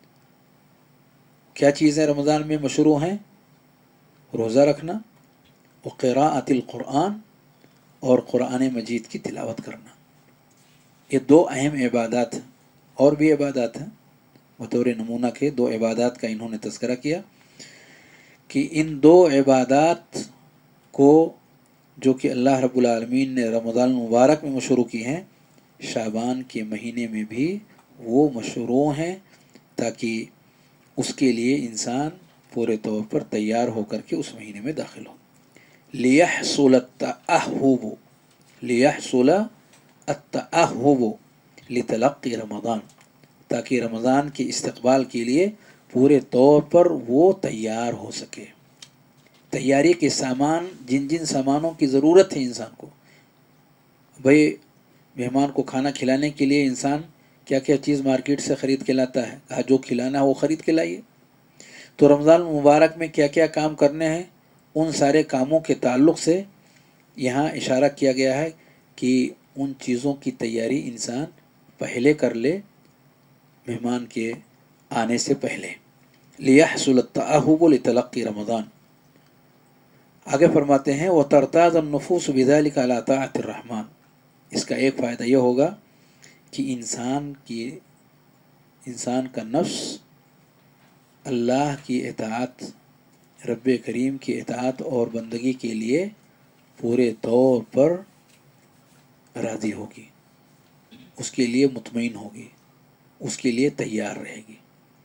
کیا چیزیں رمضان میں مشروع ہیں؟ روزہ رکھنا، وقراءۃ القرآن، اور قرآن مجید کی تلاوت کرنا۔ یہ دو اہم عبادات ہیں، اور بھی عبادات ہیں، بطور نمونہ کے دو عبادات کا انہوں نے تذکرہ کیا کہ ان دو عبادات کو جو کہ اللہ رب العالمین نے رمضان المبارک میں مشروع کی ہیں، شعبان کے مہینے میں بھی وہ مشروع ہیں، تاکہ اس کے لیے انسان پورے طور پر تیار ہو کر کے اس مہینے میں داخل ہو۔ لِيَحْصُلَ التَّأَهُّبُ لِيَحْصُلَ التَّأَهُّبُ لِتَلَقِّ رمضان، تاکہ رمضان کے استقبال کے لیے پورے طور پر وہ تیار ہو سکے۔ تیاری کے سامان، جن جن سامانوں کی ضرورت ہے انسان کو، بھئی مہمان کو کھانا کھلانے کے لیے انسان کیا کیا چیز مارکیٹ سے خرید کے لاتا ہے، کہا جو کھلانا ہے وہ خرید کے لائیے۔ تو رمضان المبارک میں کیا کیا کام کرنے ہیں، ان سارے کاموں کے تعلق سے یہاں اشارہ کیا گیا ہے کہ ان چیزوں کی تیاری انسان پہلے کر لے مہمان کے آنے سے پہلے۔ لِيَحْصُلَ التَّأَهُّبُ لِتَلَقِّ رمضان۔ آگے فرماتے ہیں وَتَرْتَاضَ النُّفُوسُ بِذَلِكَ عَلَىٰ طَاعَةِ الرَّحْمَٰن، اس کا ایک فائدہ یہ ہوگا کہ انسان کی انسان کا نفس اللہ کی اطاعت، رب کریم کی اطاعت اور بندگی کے لیے پورے طور پر راضی ہوگی، اس کے لیے مطمئن ہوگی، اس کے لیے تیار رہے گی۔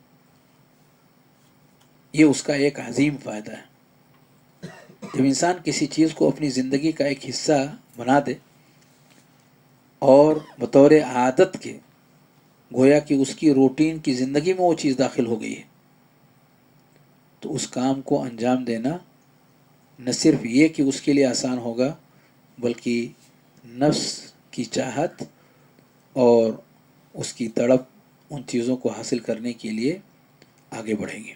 یہ اس کا ایک عظیم فائدہ ہے۔ جب انسان کسی چیز کو اپنی زندگی کا ایک حصہ بنا دے اور بطور عادت کے گویا کہ اس کی روٹین کی زندگی میں وہ چیز داخل ہو گئی ہے، تو اس کام کو انجام دینا نہ صرف یہ کہ اس کے لیے آسان ہوگا، بلکہ نفس کی چاہت اور اس کی تڑپ ان چیزوں کو حاصل کرنے کے لیے آگے بڑھے گی۔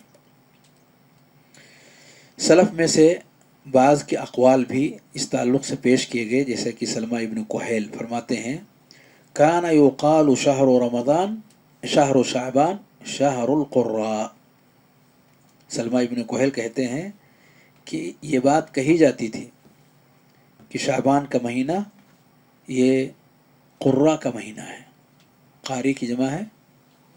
سلف میں سے بعض کے اقوال بھی اس تعلق سے پیش کیے گئے، جیسے کہ سلمہ ابن کحیل فرماتے ہیں کان یقال شہر رمضان شہر شعبان شہر القراء۔ سلمہ ابن کحیل کہتے ہیں کہ یہ بات کہی جاتی تھی کہ شعبان کا مہینہ یہ قرہ کا مہینہ ہے، قاری کی جمع ہے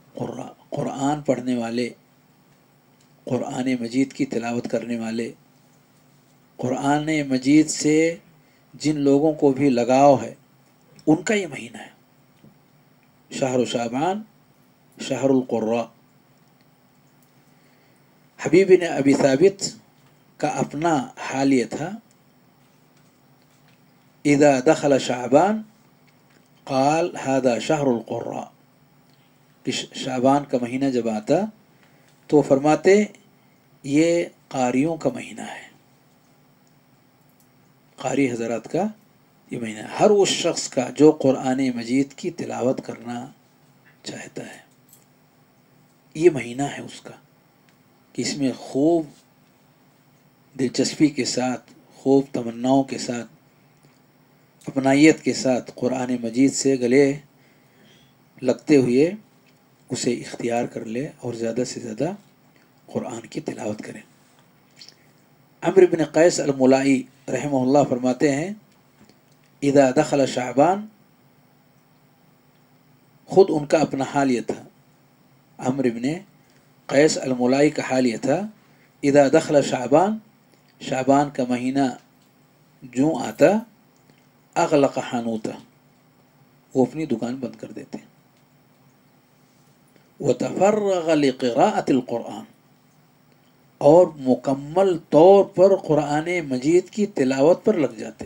قرآ قرآن پڑھنے والے، قرآن مجید کی تلاوت کرنے والے، قرآن مجید سے جن لوگوں کو بھی لگاؤ ہے ان کا یہ مہینہ ہے۔ شہر شعبان شہر القراء۔ حبیب بن ابی ثابت کا اپنا حال یہ تھا، اذا دخل شعبان قال هذا شہر القراء، کہ شعبان کا مہینہ جب آتا تو فرماتے یہ قاریوں کا مہینہ ہے، قاری حضرات کا یہ مہینہ ہے، ہر اس شخص کا جو قرآن مجید کی تلاوت کرنا چاہتا ہے، یہ مہینہ ہے اس کا، کہ اس میں خوب دلچسپی کے ساتھ، خوب تمناؤں کے ساتھ، اپنائیت کے ساتھ قرآن مجید سے گلے لگتے ہوئے اسے اختیار کر لے اور زیادہ سے زیادہ قرآن کی تلاوت کریں۔ عمرو بن قیس الملائی رحمہ اللہ فرماتے ہیں اذا دخل شعبان، خود ان کا اپنا حال یہ تھا، عمرو بن قیس الملائی کا حال یہ تھا، اذا دخل شعبان، شعبان کا مہینہ جو آتا اغلق حانوتا، وہ اپنی دکان بند کر دیتے، وتفرغ لقراءة القرآن، اور مکمل طور پر قرآن مجید کی تلاوت پر لگ جاتے۔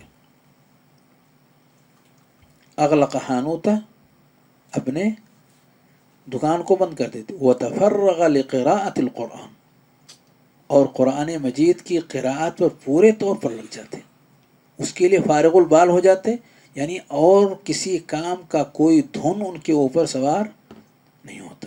اغلق حانوتا، اپنے دکان کو بند کر دیتے، وتفرغ لقراءة القرآن، اور قرآن مجید کی قراءت پر پورے طور پر لگ جاتے، اس کے لیے فارغ البال ہو جاتے، یعنی اور کسی کام کا کوئی دھن ان کے اوپر سوار نہیں ہوتا۔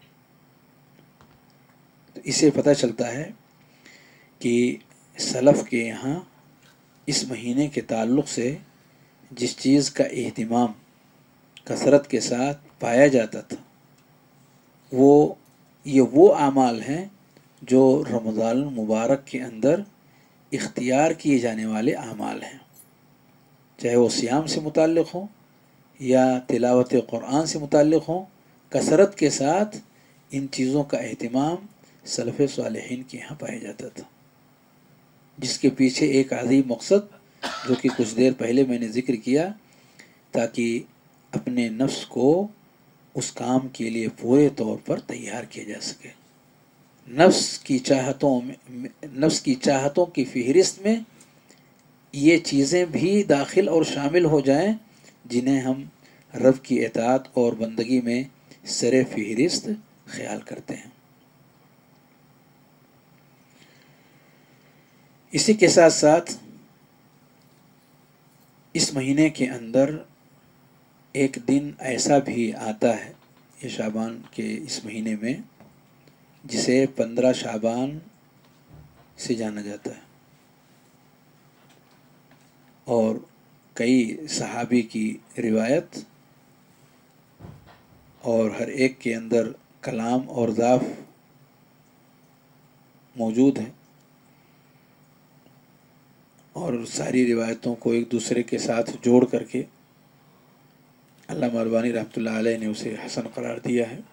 تو اسے پتہ چلتا ہے کہ سلف کے یہاں اس مہینے کے تعلق سے جس چیز کا اہتمام کثرت کے ساتھ پایا جاتا تھا، وہ یہ وہ اعمال ہیں جو رمضان المبارک کے اندر اختیار کیے جانے والے اعمال ہیں، چاہے وہ صیام سے متعلق ہوں یا تلاوت قرآن سے متعلق ہوں، کثرت کے ساتھ ان چیزوں کا اہتمام سلف صالحین کے یہاں پایا جاتا تھا، جس کے پیچھے ایک عظیم مقصد جو کہ کچھ دیر پہلے میں نے ذکر کیا، تاکہ اپنے نفس کو اس کام کے لیے پورے طور پر تیار کیا جا سکے، نفس کی چاہتوں میں نفس کی چاہتوں کی فہرست میں یہ چیزیں بھی داخل اور شامل ہو جائیں جنہیں ہم رب کی اطاعت اور بندگی میں سر فہرست خیال کرتے ہیں۔ اسی کے ساتھ ساتھ اس مہینے کے اندر ایک دن ایسا بھی آتا ہے یہ شعبان کے اس مہینے میں، جسے پندرہ شعبان سے جانا جاتا ہے، اور کئی صحابی کی روایت اور ہر ایک کے اندر کلام اور ضعف موجود ہے، اور ساری روایتوں کو ایک دوسرے کے ساتھ جوڑ کر کے علامہ البانی رحمۃ اللہ علیہ نے اسے حسن قرار دیا ہے،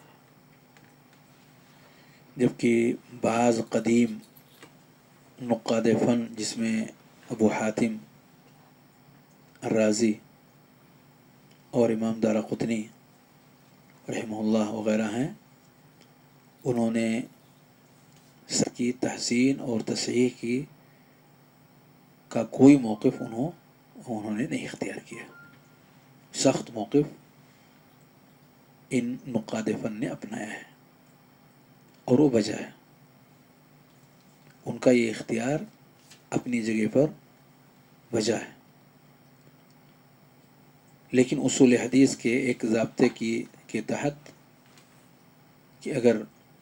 جبکہ بعض قدیم نقاد فن جس میں ابو حاتم الرازی اور امام دارقطنی رحمہ اللہ وغیرہ ہیں، انہوں نے اس کی تحسین اور تصحیح کی کا کوئی موقف انہوں انہوں نے نہیں اختیار کیا، سخت موقف ان نقاد فن نے اپنایا ہے، اور وہ وجہ ہے ان کا یہ اختیار اپنی جگہ پر وجہ ہے، لیکن اصول حدیث کے ایک ضابطے کی کے تحت کہ اگر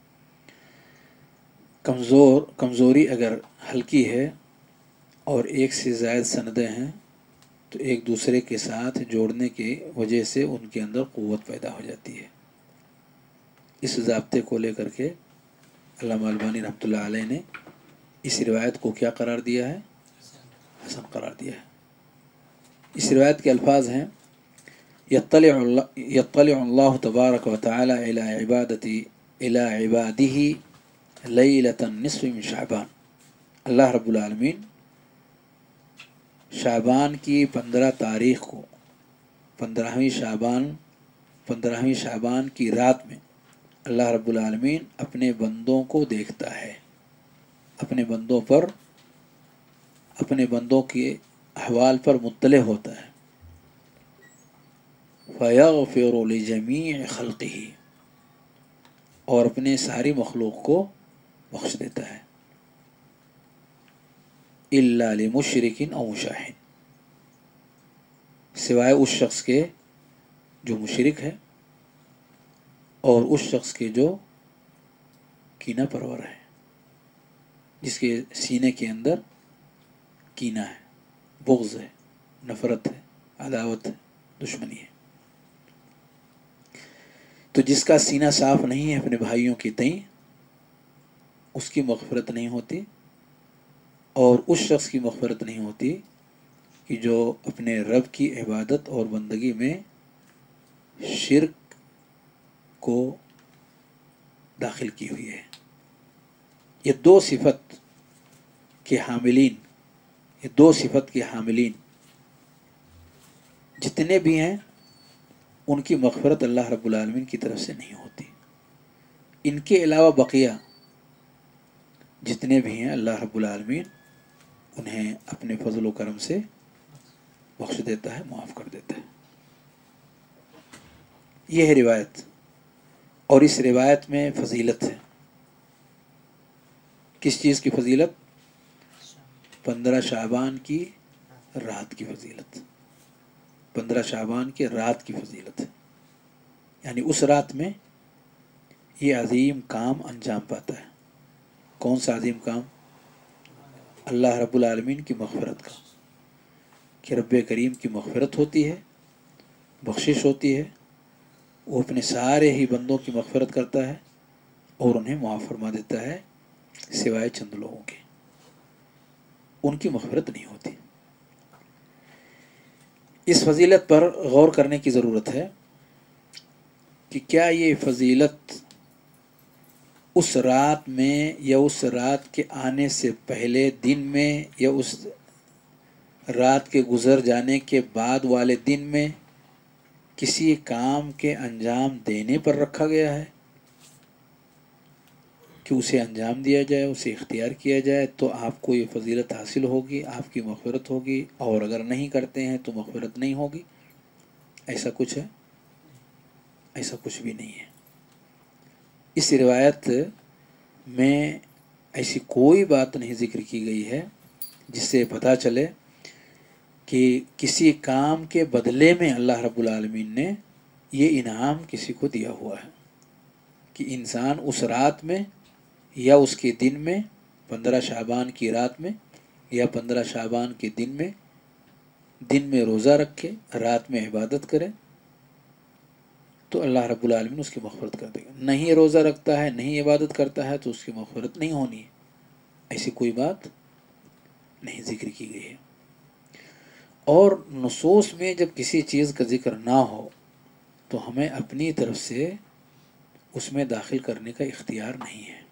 کمزور کمزوری اگر ہلکی ہے اور ایک سے زائد سندیں ہیں تو ایک دوسرے کے ساتھ جوڑنے کی وجہ سے ان کے اندر قوت پیدا ہو جاتی ہے۔ اس ضابطے کو لے کر کے علامہ البانی رحمۃ اللہ علیہ نے اس روایت کو کیا قرار دیا ہے؟ حسن قرار دیا ہے۔ اس روایت کے الفاظ ہیں यत्तलिउ यत्तलिउ अल्लाह तबारक व तआला इला इबादती इला इबादिही लैलतन निस्फ़ मिन शाबान। अल्लाह रब्बुल आलमीन शाबान की पंद्रह तारीख को, पंद्रहवीं शाबान पंद्रहवीं शाबान की रात में अल्लाह रब्बुल आलमीन अपने बंदों को देखता है, अपने बंदों पर, अपने बंदों के अहवाल पर मुत्तले होता है। फ़यग़फ़िरु लिजमीअ ख़ल्क़िही, और अपने सारी मखलूक को बख्श देता है। इल्ला लिमुशरिकिन औ मुशाहिन, सिवाय उस शख्स के जो मुशरिक है और उस शख्स के जो कीना परवर है, जिसके सीने के अंदर कीना है, बुग़्ज़ है, नफ़रत है, अदावत है, दुश्मनी है। तो जिसका सीना साफ नहीं है अपने भाइयों की तई, उसकी मग़फ़िरत नहीं होती, और उस शख्स की मग़फ़िरत नहीं होती कि जो अपने रब की इबादत और बंदगी में शिर्क को दाखिल की हुई है। ये दो सिफत के हामिलीन, ये दो सिफत के हामिलीन जितने भी हैं, उनकी मग़फ़िरत अल्लाह रब्बुल आलमीन की तरफ से नहीं होती। इनके अलावा बकिया जितने भी हैं, अल्लाह रब्बुल आलमीन उन्हें अपने फजल व करम से बख्श देता है, माफ़ कर देता है। यह है रिवायत, और इस रिवायत में फजीलत है। किस चीज़ की फजीलत? पंद्रह शाबान की रात की फजीलत, पंद्रह शाबान के रात की फजीलत है। यानी उस रात में ये अजीम काम अंजाम पाता है। कौन सा अजीम काम? अल्लाह रब्बुल आलमीन की मग़फ़िरत का, कि रब्बे करीम की मग़फ़िरत होती है, बख्शिश होती है, वो अपने सारे ही बंदों की मग़फ़िरत करता है और उन्हें माफ़ फरमा देता है, सिवाय चंद लोगों के, उनकी मग़फ़िरत नहीं होती। इस फजीलत पर गौर करने की ज़रूरत है कि क्या ये फजीलत उस रात में या उस रात के आने से पहले दिन में या उस रात के गुज़र जाने के बाद वाले दिन में किसी काम के अंजाम देने पर रखा गया है कि उसे अंजाम दिया जाए, उसे इख्तियार किया जाए तो आपको ये फजीलत हासिल होगी, आपकी मग़फ़िरत होगी, और अगर नहीं करते हैं तो मग़फ़िरत नहीं होगी? ऐसा कुछ है? ऐसा कुछ भी नहीं है। इस रिवायत में ऐसी कोई बात नहीं ज़िक्र की गई है जिससे पता चले कि किसी काम के बदले में अल्लाह रब्बुल आलमीन ने ये इनाम किसी को दिया हुआ है, कि इंसान उस रात में या उसके दिन में, पंद्रह शाबान की रात में या पंद्रह शाबान के दिन में, दिन में रोज़ा रखे, रात में इबादत करे, तो अल्लाह रब्बुल आलमीन उसकी मग़फ़िरत कर देगा। नहीं रोज़ा रखता है, नहीं इबादत करता है, तो उसकी मग़फ़िरत नहीं होनी है। ऐसी कोई बात नहीं ज़िक्र की गई है। और नुसूस में जब किसी चीज़ का ज़िक्र ना हो तो हमें अपनी तरफ से उसमें दाखिल करने का इख्तियार नहीं है।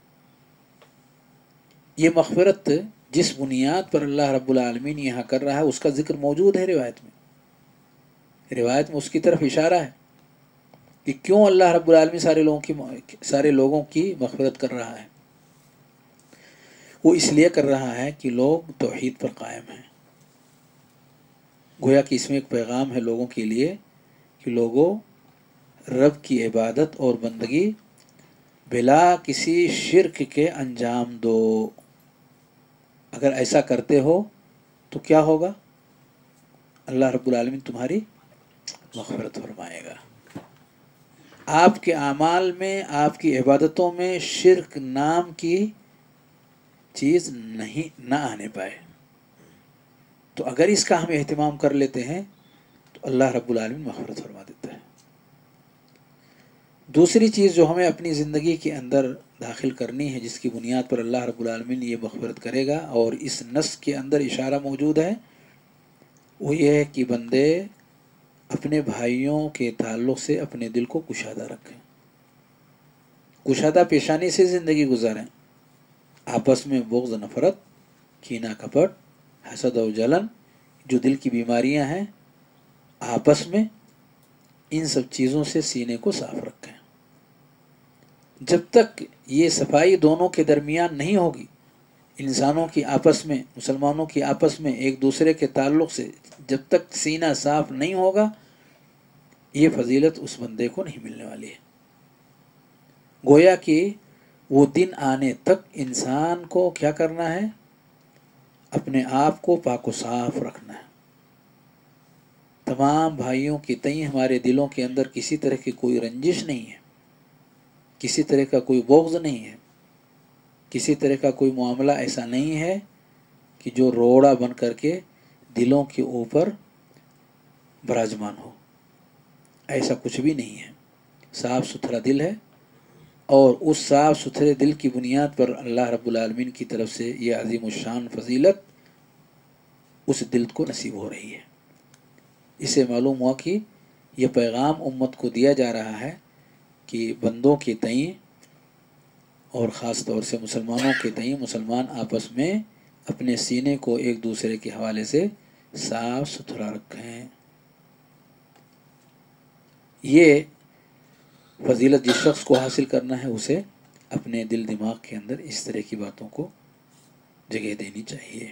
ये मग़फ़िरत जिस बुनियाद पर अल्लाह रब्बुल आलमीन यहाँ कर रहा है उसका ज़िक्र मौजूद है रिवायत में। रिवायत में उसकी तरफ इशारा है कि क्यों अल्लाह रब्बुल आलमीन सारे लोगों की सारे लोगों की मग़फ़िरत कर रहा है। वो इसलिए कर रहा है कि लोग तौहीद पर कायम हैं। गोया कि इसमें एक पैगाम है लोगों के लिए कि लोगों, रब की इबादत और बंदगी बिला किसी शिर्क के अंजाम दो। अगर ऐसा करते हो तो क्या होगा? अल्लाह रब्बुल आलमीन तुम्हारी मग़फ़िरत फरमाएगा। आपके आमाल में, आपकी इबादतों में शिर्क नाम की चीज़ नहीं ना आने पाए। तो अगर इसका हम एहतिमाम कर लेते हैं तो अल्लाह रब्बुल आलमीन मग़फ़िरत फरमा देता है। दूसरी चीज़ जो हमें अपनी ज़िंदगी के अंदर दाखिल करनी है, जिसकी बुनियाद पर अल्लाह रब्बुल आलमीन ये मग़फ़िरत करेगा, और इस नस के अंदर इशारा मौजूद है, वो ये है कि बंदे اپنے بھائیوں کے تعلق سے اپنے دل کو کشادہ رکھیں، کشادہ پیشانی سے زندگی گزاریں، آپس میں بغض نفرت، کینہ کپٹ، حسد اور جلن جو دل کی بیماریاں ہیں آپس میں، ان سب چیزوں سے سینے کو صاف رکھیں۔ جب تک یہ صفائی دونوں کے درمیان نہیں ہوگی، انسانوں کی آپس میں، مسلمانوں کی آپس میں ایک دوسرے کے تعلق سے جب تک سینہ صاف نہیں ہوگا، یہ فضیلت اس بندے کو نہیں ملنے والی ہے۔ گویا کہ وہ دن آنے تک انسان کو کیا کرنا ہے؟ اپنے آپ کو پاک و صاف رکھنا ہے۔ تمام بھائیوں کے تئیں ہمارے دلوں کے اندر کسی طرح کی کوئی رنجش نہیں ہے، کسی طرح کا کوئی بغض نہیں ہے، کسی طرح کا کوئی معاملہ ایسا نہیں ہے کہ جو روڑا بن کر کے دلوں کے اوپر براجمان ہو، ایسا کچھ بھی نہیں ہے۔ صاف ستھرا دل ہے، اور اس صاف ستھرے دل کی بنیاد پر اللہ رب العالمین کی طرف سے یہ عظیم الشان فضیلت اس دل کو نصیب ہو رہی ہے۔ اسے معلوم ہوا کہ یہ پیغام امت کو دیا جا رہا ہے کہ بندوں کے تئیں اور خاص طور سے مسلمانوں کے تئیں مسلمان آپس میں اپنے سینے کو ایک دوسرے کے حوالے سے صاف ستھرا رکھیں۔ یہ فضیلت جس شخص کو حاصل کرنا ہے اسے اپنے دل دماغ کے اندر اس طرح کی باتوں کو جگہ دینی چاہیے۔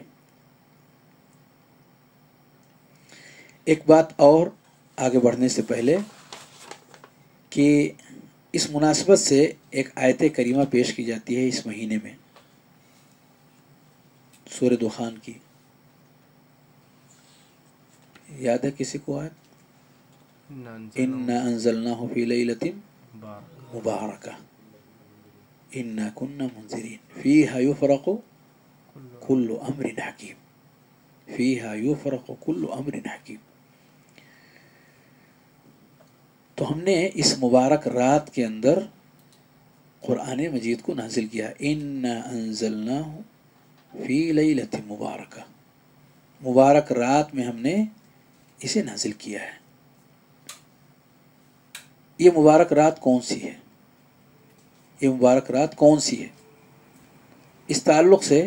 ایک بات اور آگے بڑھنے سے پہلے کہ اس مناسبت سے ایک آیت کریمہ پیش کی جاتی ہے اس مہینے میں، سورہ دخان کی، یاد ہے کسی کو آیت؟ اِنَّا أَنزَلْنَاهُ فِي لَيْلَةٍ مُبَارَكَةٍ إِنَّا كُنَّا مُنذِرِينَ فِيهَا يُفْرَقُ كُلُّ أَمْرٍ حَكِيمٍ فِيهَا يُفْرَقُ كُلُّ أَمْرٍ حَكِيمٍ۔ تو ہم نے اس مبارک رات کے اندر قرآن مجید کو نازل کیا، اِنَّا أَنزَلْنَاهُ فِي لَيْلَةٍ مُبَارَكَةٍ، مبارک رات میں ہم نے اسے نازل کیا ہے۔ یہ مبارک رات کون سی ہے؟ یہ مبارک رات کون سی ہے؟ اس تعلق سے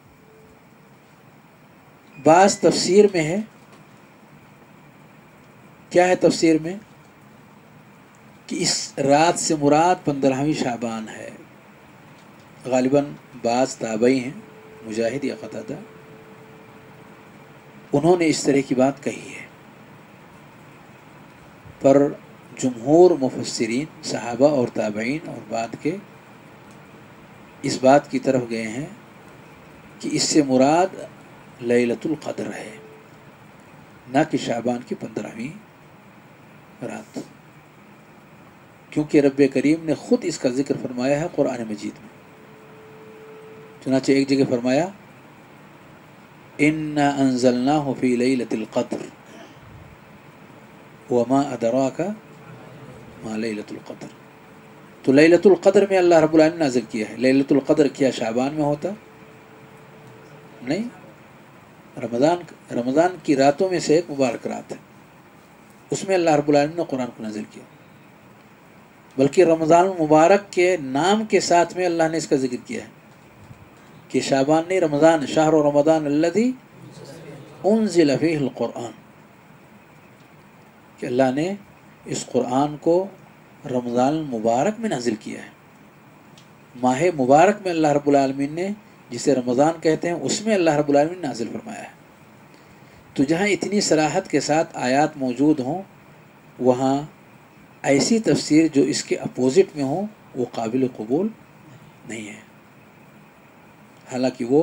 بعض تفسیر میں ہے، کیا ہے تفسیر میں؟ کہ اس رات سے مراد پندرہویں شعبان ہے۔ غالباً بعض تابعی ہیں، مجاہد یا قتادہ، انہوں نے اس طرح کی بات کہی ہے، پر جمہور مفسرین صحابہ اور تابعین اور بعد کے اس بات کی طرف گئے ہیں کہ اس سے مراد لیلۃ القدر ہے، نہ کہ شعبان کی پندرہویں رات، کیونکہ رب کریم نے خود اس کا ذکر فرمایا ہے قرآن مجید میں۔ چنانچہ ایک جگہ فرمایا اِنَّا أَنزَلْنَاهُ فِي لَيْلَةِ الْقَدْرِ وَمَا أَدْرَاكَ مَا لَيْلَةُ الْقَدْرِ۔ تو لیلۃ القدر میں اللہ رب العالمین نے نازل کیا ہے۔ لیلۃ القدر کیا شعبان میں ہوتا؟ نہیں، رمضان رمضان کی راتوں میں سے ایک مبارک رات ہے، اس میں اللہ رب العالمین نے قرآن کو نازل کیا، بلکہ رمضان المبارک کے نام کے ساتھ میں اللہ نے اس کا ذکر کیا ہے کہ شعبان نہیں، رمضان، شہر رمضان الذی انزل فیہ القرآن، کہ اللہ نے اس قرآن کو رمضان المبارک میں نازل کیا ہے۔ ماہ مبارک میں اللہ رب العالمین نے، جسے رمضان کہتے ہیں، اس میں اللہ رب العالمین نے نازل فرمایا ہے۔ تو جہاں اتنی صراحت کے ساتھ آیات موجود ہوں، وہاں ایسی تفسیر جو اس کے اپوزٹ میں ہوں وہ قابل قبول نہیں ہے، حالانکہ وہ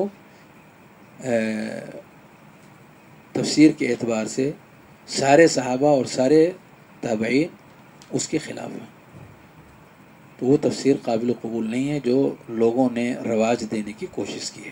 تفسیر کے اعتبار سے سارے صحابہ اور سارے تابعین اس کے خلاف ہیں، تو وہ تفسیر قابل قبول نہیں ہے جو لوگوں نے رواج دینے کی کوشش کی ہے۔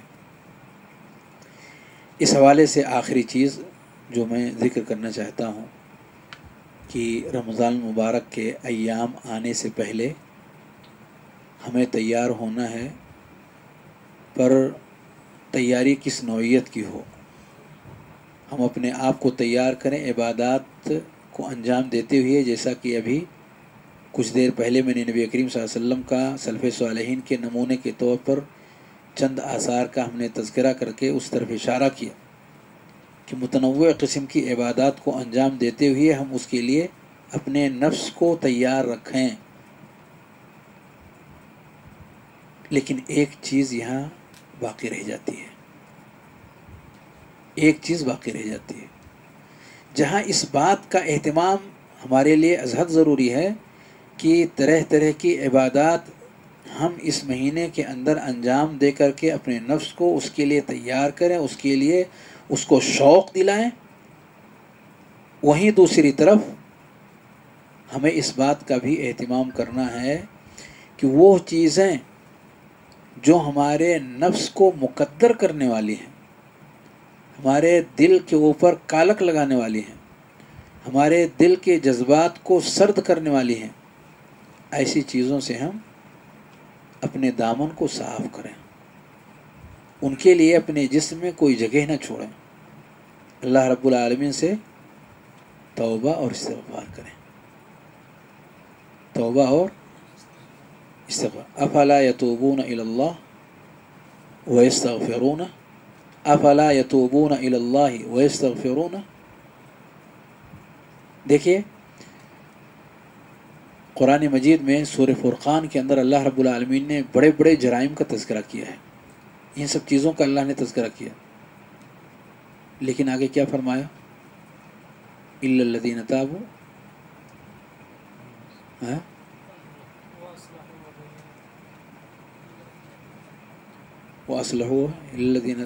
اس حوالے سے آخری چیز جو میں ذکر کرنا چاہتا ہوں کہ رمضان المبارک کے ایام آنے سے پہلے ہمیں تیار ہونا ہے، پر تیاری کس نوعیت کی ہو۔ ہم اپنے آپ کو تیار کریں عبادات کو انجام دیتے ہوئے، جیسا کہ ابھی کچھ دیر پہلے میں نے نبی کریم صلی اللہ علیہ وسلم کا سلف صالحین کے نمونے کے طور پر چند آثار کا ہم نے تذکرہ کر کے اس طرف اشارہ کیا کہ متنوع قسم کی عبادات کو انجام دیتے ہوئے ہم اس کے لیے اپنے نفس کو تیار رکھیں. لیکن ایک چیز یہاں باقی رہ جاتی ہے، ایک چیز باقی رہ جاتی ہے جہاں اس بات کا اہتمام ہمارے لیے ازحد ضروری ہے کہ طرح طرح کی عبادات ہم اس مہینے کے اندر انجام دے کر کے اپنے نفس کو اس کے لیے تیار کریں، اس کے لیے اس کو شوق دلائیں. وہیں دوسری طرف ہمیں اس بات کا بھی اہتمام کرنا ہے کہ وہ چیزیں جو ہمارے نفس کو مقدر کرنے والی ہیں، ہمارے دل کے اوپر کالک لگانے والی ہیں، ہمارے دل کے جذبات کو سرد کرنے والی ہیں، ایسی چیزوں سے ہم اپنے دامن کو صاف کریں، ان کے لیے اپنے جسم میں کوئی جگہ نہ چھوڑیں. اللہ رب العالمین سے توبہ اور استغفار کریں، توبہ اور استغفار. افلا یتوبون الی اللہ ویستغفرون، افلا یتوبون الی اللہ ویستغفرون. دیکھیے قرآن مجید میں سورہ فرقان کے اندر اللہ رب العالمین نے بڑے بڑے جرائم کا تذکرہ کیا ہے، ان سب چیزوں کا اللہ نے تذکرہ کیا، لیکن آگے کیا فرمایا؟ الا الذین تابوا، ہاں واصلحوا، الذین،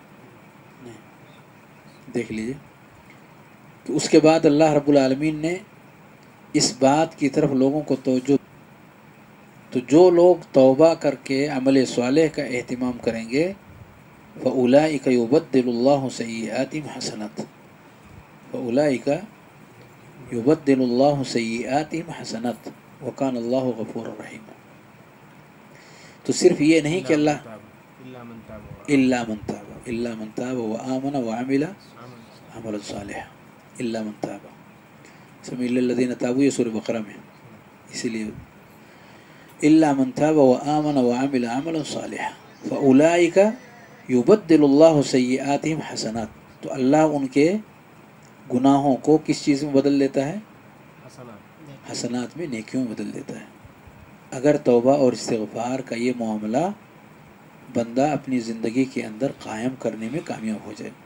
دیکھ لیجئے کہ اس کے بعد اللہ رب العالمین نے اس بات کی طرف لوگوں کو توجہ، تو جو لوگ توبہ کر کے عمل صالح کا اہتمام کریں گے فَأُولَئِكَ يُبَدِّلُ اللَّهُ سَيِّئَاتِهِمْ حَسَنَاتٍ، فَأُولَئِكَ يُبَدِّلُ اللَّهُ سَيِّئَاتِهِمْ حَسَنَاتٍ وَكَانَ اللَّهُ غَفُورًا رَحِيمًا. تو صرف یہ نہیں کہ اللہ الا من تاب، الا من تاب وآمن وعمل عملا صالحا، الا من تاب، سمیع الذین تابوا، یہ سورہ بقرہ میں، اسی لیے الا من تاب وآمن وعمل عملا صالحا فاولئک یبدل اللہ سیئاتہم حسنات. تو اللہ ان کے گناہوں کو کس چیز میں بدل دیتا ہے؟ حسنات میں، نیکیوں میں بدل دیتا ہے. اگر توبہ اور استغفار کا یہ معاملہ بندہ اپنی زندگی کے اندر قائم کرنے میں کامیاب ہو جائے.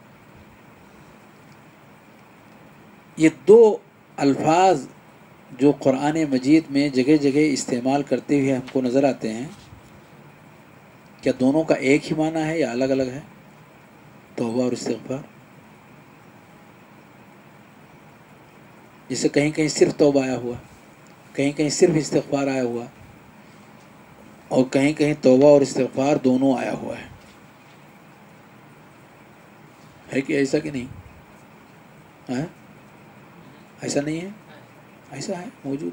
یہ دو الفاظ جو قرآن مجید میں جگہ جگہ استعمال کرتے ہوئے ہم کو نظر آتے ہیں، کیا دونوں کا ایک ہی معنی ہے یا الگ الگ ہے؟ توبہ اور استغفار. جیسے کہیں کہیں صرف توبہ آیا ہوا، کہیں کہیں صرف استغفار آیا ہوا، اور کہیں کہیں توبہ اور استغفار دونوں آیا ہوا ہے. ہے کہ ایسا کہ نہیں؟ ہاں ایسا نہیں ہے؟ ایسا ہے، موجود.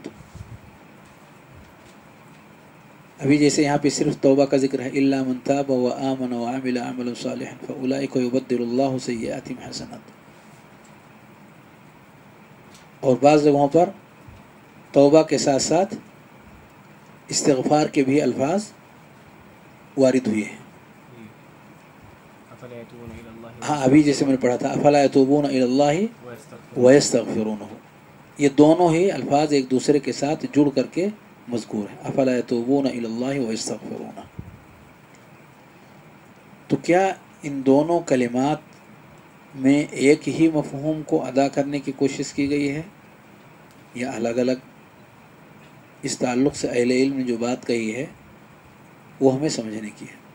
ابھی جیسے یہاں پہ صرف توبہ کا ذکر ہے، الا من تاب وآمن وعمل عملا صالحا فاولئک یبدل اللہ سیئاتہم حسنات. اور بعض جگہوں پر توبہ کے ساتھ ساتھ استغفار کے بھی الفاظ وارد ہوئے ہیں. ہاں ابھی جیسے میں نے پڑھا تھا افلا یتوبون الی اللہ ویستغفرونہ، یہ دونوں ہی الفاظ ایک دوسرے کے ساتھ جڑ کر کے مذکور ہے، افلا یتوبون الی اللہ ویستغفرونہ. تو کیا ان دونوں کلمات میں ایک ہی مفہوم کو ادا کرنے کی کوشش کی گئی ہے یا الگ الگ؟ اس تعلق سے اہل علم نے جو بات کہی ہے وہ ہمیں سمجھنے کی ہے.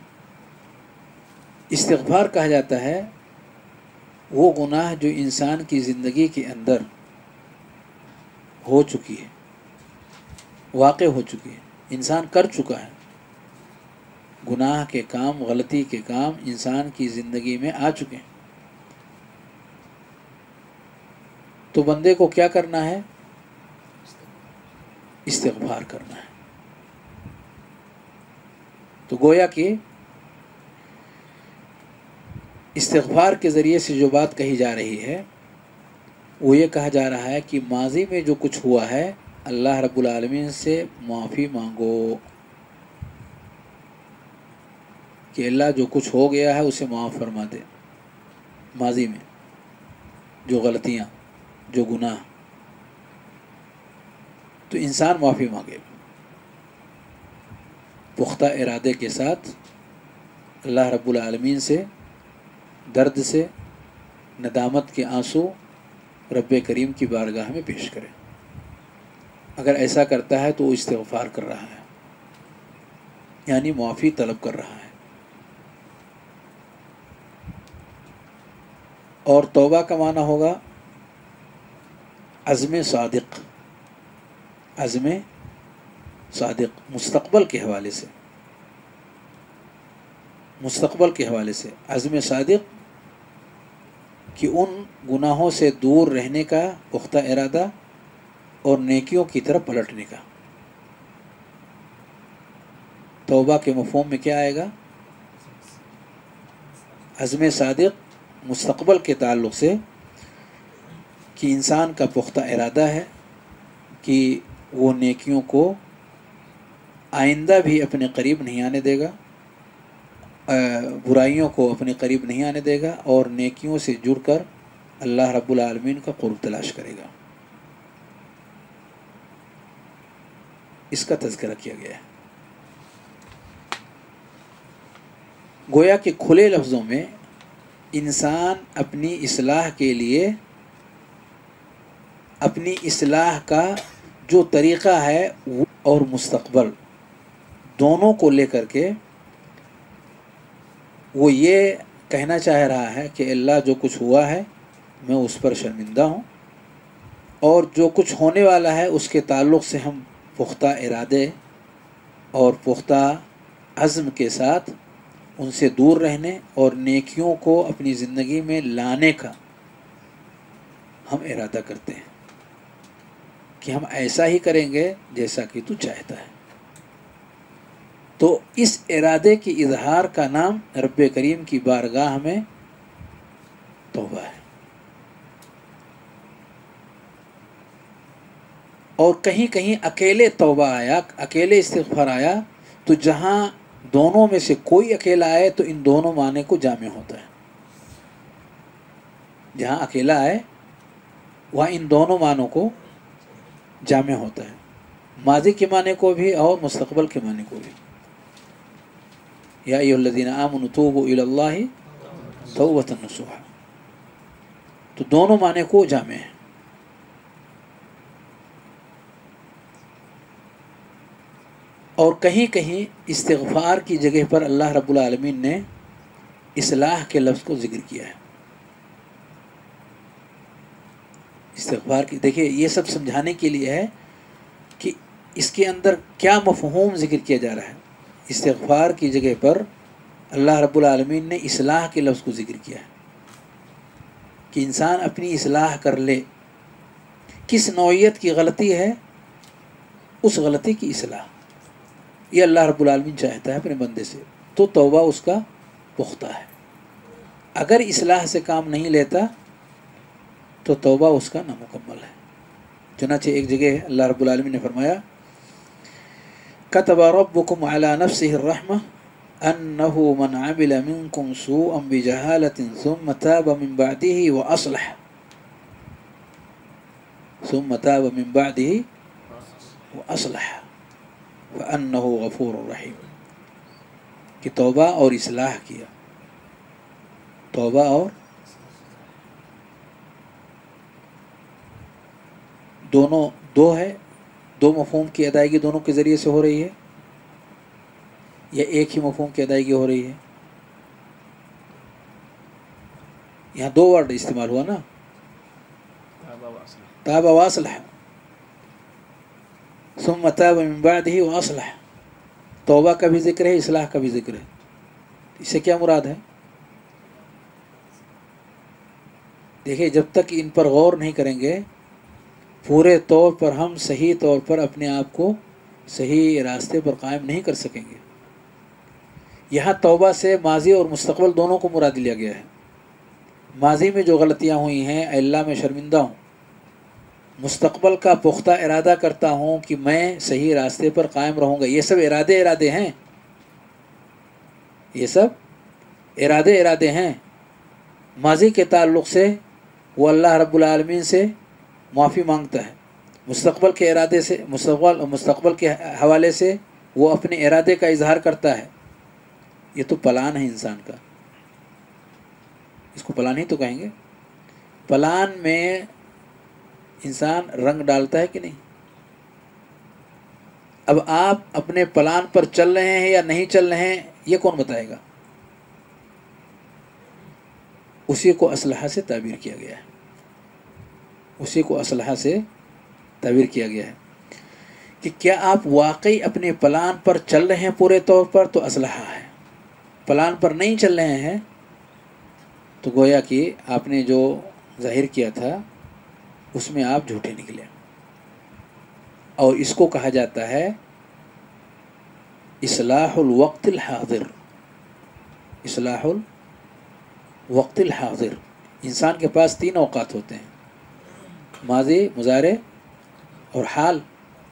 استغفار کہا جاتا ہے وہ گناہ جو انسان کی زندگی کے اندر ہو چکی ہے، واقع ہو چکی ہے، انسان کر چکا ہے. گناہ کے کام، غلطی کے کام انسان کی زندگی میں آ چکے ہیں. تو بندے کو کیا کرنا ہے؟ استغفار کرنا ہے. تو گویا کہ استغفار کے ذریعے سے جو بات کہی جا رہی ہے وہ یہ کہا جا رہا ہے کہ ماضی میں جو کچھ ہوا ہے اللہ رب العالمین سے معافی مانگو کہ اللہ جو کچھ ہو گیا ہے اسے معاف فرما دے. ماضی میں جو غلطیاں، جو گناہ، تو انسان معافی مانگے پختہ ارادے کے ساتھ اللہ رب العالمین سے، درد سے، ندامت کے آنسو رب کریم کی بارگاہ میں پیش کرے. اگر ایسا کرتا ہے تو وہ استغفار کر رہا ہے، یعنی معافی طلب کر رہا ہے. اور توبہ کا معنی ہوگا عزم صادق. عزم صادق مستقبل کے حوالے سے، مستقبل کے حوالے سے عزم صادق کہ ان گناہوں سے دور رہنے کا پختہ ارادہ اور نیکیوں کی طرف پلٹنے کا. توبہ کے مفہوم میں کیا آئے گا؟ عزم صادق مستقبل کے تعلق سے کہ انسان کا پختہ ارادہ ہے کہ وہ نیکیوں کو آئندہ بھی اپنے قریب نہیں آنے دے گا، برائیوں کو اپنے قریب نہیں آنے دے گا، اور نیکیوں سے جڑ کر اللہ رب العالمین کا قرب تلاش کرے گا. اس کا تذکرہ کیا گیا ہے. گویا کہ کھلے لفظوں میں انسان اپنی اصلاح کے لیے اپنی اصلاح کا جو طریقہ ہے اور مستقبل دونوں کو لے کر کے وہ یہ کہنا چاہ رہا ہے کہ اللہ جو کچھ ہوا ہے میں اس پر شرمندہ ہوں، اور جو کچھ ہونے والا ہے اس کے تعلق سے ہم پختہ ارادے اور پختہ عزم کے ساتھ ان سے دور رہنے اور نیکیوں کو اپنی زندگی میں لانے کا ہم ارادہ کرتے ہیں کہ ہم ایسا ہی کریں گے جیسا کہ تو چاہتا ہے. تو اس ارادے کی اظہار کا نام رب کریم کی بارگاہ میں توبہ ہے. اور کہیں کہیں اکیلے توبہ آیا، اکیلے استغفار آیا، تو جہاں دونوں میں سے کوئی اکیلا آئے تو ان دونوں معنی کو جامع ہوتا ہے. جہاں اکیلا آئے وہاں ان دونوں معنوں کو جامع ہوتا ہے، ماضی کے معنی کو بھی اور مستقبل کے معنی کو بھی. یا ایھا الذین آمنوا توبوا الی اللہ توبۃ نصوحا، تو دونوں معنی کو جامع ہیں. اور کہیں کہیں استغفار کی جگہ پر اللہ رب العالمین نے اصلاح کے لفظ کو ذکر کیا ہے. استغفار کی دیکھیے یہ سب سمجھانے کے لیے ہے کہ اس کے اندر کیا مفہوم ذکر کیا جا رہا ہے. استغفار کی جگہ پر اللہ رب العالمین نے اصلاح کے لفظ کو ذکر کیا ہے کہ انسان اپنی اصلاح کر لے. کس نوعیت کی غلطی ہے؟ اس غلطی کی اصلاح یہ اللہ رب العالمین چاہتا ہے اپنے بندے سے، تو توبہ اس کا پختہ ہے. اگر اصلاح سے کام نہیں لیتا تو توبہ اس کا نامکمل ہے. چنانچہ ایک جگہ اللہ رب العالمین نے فرمایا كتب ربكم على نفسه الرحمة أنه من عمل منكم سوءا بجهالة ثم تاب من بعده وأصلح ثم تاب من بعده وأصلح فأنه غفور رحيم. کہ توبہ اور اصلاح کیا، توبہ اور دونوں دو ہے، دو مفہوم کی ادائیگی دونوں کے ذریعے سے ہو رہی ہے یا ایک ہی مفہوم کی ادائیگی ہو رہی ہے؟ یہاں دو ورڈ استعمال ہوا نا، تاب واصلح، ثم تاب من بعده واصلح. توبہ کا بھی ذکر ہے، اصلاح کا بھی ذکر ہے. اس سے کیا مراد ہے؟ دیکھیں جب تک ان پر غور نہیں کریں گے پورے طور پر ہم صحیح طور پر اپنے آپ کو صحیح راستے پر قائم نہیں کر سکیں گے. یہاں توبہ سے ماضی اور مستقبل دونوں کو مراد لیا گیا ہے. ماضی میں جو غلطیاں ہوئی ہیں اے اللہ میں شرمندہ ہوں مستقبل کا پختہ ارادہ کرتا ہوں کہ میں صحیح راستے پر قائم رہوں گا. یہ سب ارادے ارادے ہیں، یہ سب ارادے ارادے ہیں. ماضی کے تعلق سے وہ اللہ رب العالمین سے معافی مانگتا ہے، مستقبل کے ارادے سے مستقبل مستقبل کے حوالے سے وہ اپنے ارادے کا اظہار کرتا ہے. یہ تو پلان ہے انسان کا، اس کو پلان ہی تو کہیں گے. پلان میں انسان رنگ ڈالتا ہے کہ نہیں؟ اب آپ اپنے پلان پر چل رہے ہیں یا نہیں چل رہے ہیں یہ کون بتائے گا؟ اسی کو اسلحہ سے تعبیر کیا گیا ہے، اسی کو اسلحہ سے تعبیر کیا گیا ہے کہ کیا آپ واقعی اپنے پلان پر چل رہے ہیں پورے طور پر تو اسلحہ ہے، پلان پر نہیں چل رہے ہیں تو گویا کہ آپ نے جو ظاہر کیا تھا اس میں آپ جھوٹے نکلے. اور اس کو کہا جاتا ہے اصلاح الوقت الحاضر. اصلاح الوقت الحاضر. انسان کے پاس تین اوقات ہوتے ہیں، ماضی، مضارع اور حال.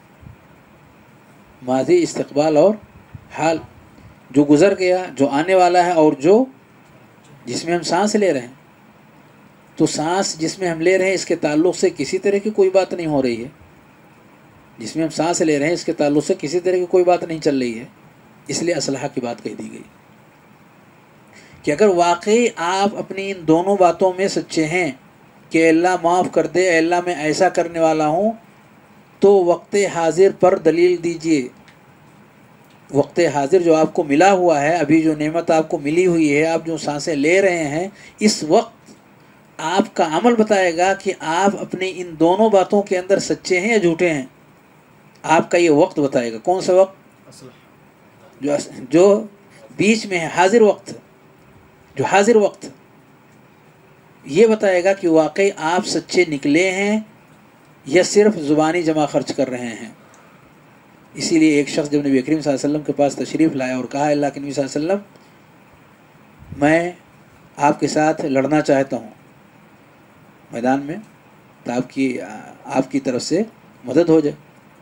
ماضی، استقبال اور حال، جو گزر گیا، جو آنے والا ہے اور جو جس میں ہم سانس لے رہے ہیں. تو سانس جس میں ہم لے رہے ہیں اس کے تعلق سے کسی طرح کی کوئی بات نہیں ہو رہی ہے، جس میں ہم سانس لے رہے ہیں اس کے تعلق سے کسی طرح کی کوئی بات نہیں چل رہی ہے. اس لیے اسلحہ کی بات کہہ دی گئی کہ اگر واقعی آپ اپنی ان دونوں باتوں میں سچے ہیں کہ اللہ معاف کر دے، اے اللہ میں ایسا کرنے والا ہوں، تو وقت حاضر پر دلیل دیجئے. وقت حاضر جو آپ کو ملا ہوا ہے، ابھی جو نعمت آپ کو ملی ہوئی ہے، آپ جو سانسیں لے رہے ہیں، اس وقت آپ کا عمل بتائے گا کہ آپ اپنی ان دونوں باتوں کے اندر سچے ہیں یا جھوٹے ہیں. آپ کا یہ وقت بتائے گا. کون سا وقت؟ جو جو بیچ میں ہے، حاضر وقت. جو حاضر وقت یہ بتائے گا کہ واقعی آپ سچے نکلے ہیں یا صرف زبانی جمع خرچ کر رہے ہیں. اسی لیے ایک شخص جب نبی کریم صلی اللہ علیہ وسلم کے پاس تشریف لایا اور کہا اللہ کے نبی صلی اللہ علیہ وسلم میں آپ کے ساتھ لڑنا چاہتا ہوں میدان میں، تو آپ کی آپ کی طرف سے مدد ہو جائے،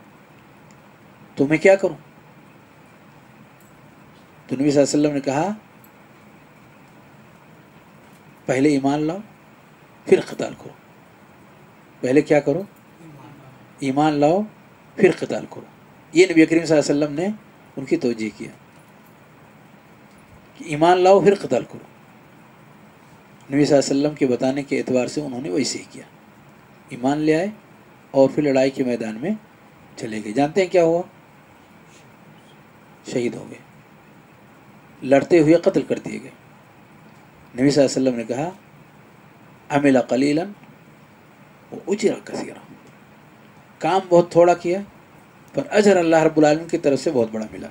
تو میں کیا کروں؟ تو نبی صلی اللہ علیہ وسلم نے کہا پہلے ایمان لاؤ پھر قتال کرو. پہلے کیا کرو؟ ایمان لاؤ پھر قتال کرو. یہ نبی کریم صلی اللہ علیہ وسلم نے ان کی توجیہ کیا کہ ایمان لاؤ پھر قتال کرو. نبی صلی اللہ علیہ وسلم کے بتانے کے اعتبار سے انہوں نے ویسے ہی کیا، ایمان لے آئے اور پھر لڑائی کے میدان میں چلے گئے. جانتے ہیں کیا ہوا؟ شہید ہو گئے، لڑتے ہوئے قتل کر دیے گئے. نبی صلی اللہ علیہ وسلم نے کہا عمل قلیلا واجر کثیرا. کام بہت تھوڑا کیا پر اجر اللہ رب العالمین کی طرف سے بہت بڑا ملا.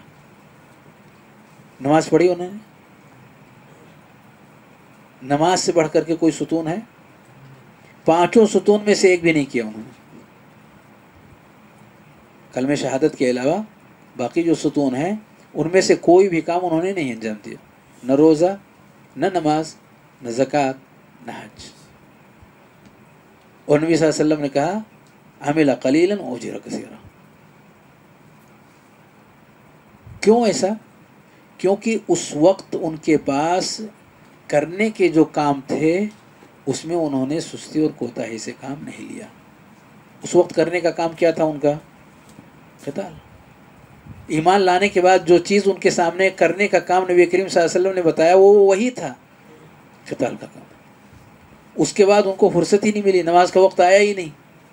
نماز پڑھی انہوں نے؟ نماز سے بڑھ کر کے کوئی ستون ہے؟ پانچوں ستون میں سے ایک بھی نہیں کیا انہوں نے. کلمہ شہادت کے علاوہ باقی جو ستون ہیں ان میں سے کوئی بھی کام انہوں نے نہیں انجام دیا. نہ روزہ، نہ نماز، نہ زکوٰۃ، نہ حج. اور نبی صلی اللہ علیہ وسلم نے کہا عمل قلیلا واجر کثیرا. کیوں ایسا؟ کیونکہ اس وقت ان کے پاس کرنے کے جو کام تھے اس میں انہوں نے سستی اور کوتاہی سے کام نہیں لیا. اس وقت کرنے کا کام کیا تھا ان کا؟ قتال. ایمان لانے کے بعد جو چیز ان کے سامنے کرنے کا کام نبی کریم صلی اللہ علیہ وسلم نے بتایا وہ وہی تھا، قتال کا کام. اس کے بعد ان کو فرصت ہی نہیں ملی، نماز کا وقت آیا ہی نہیں.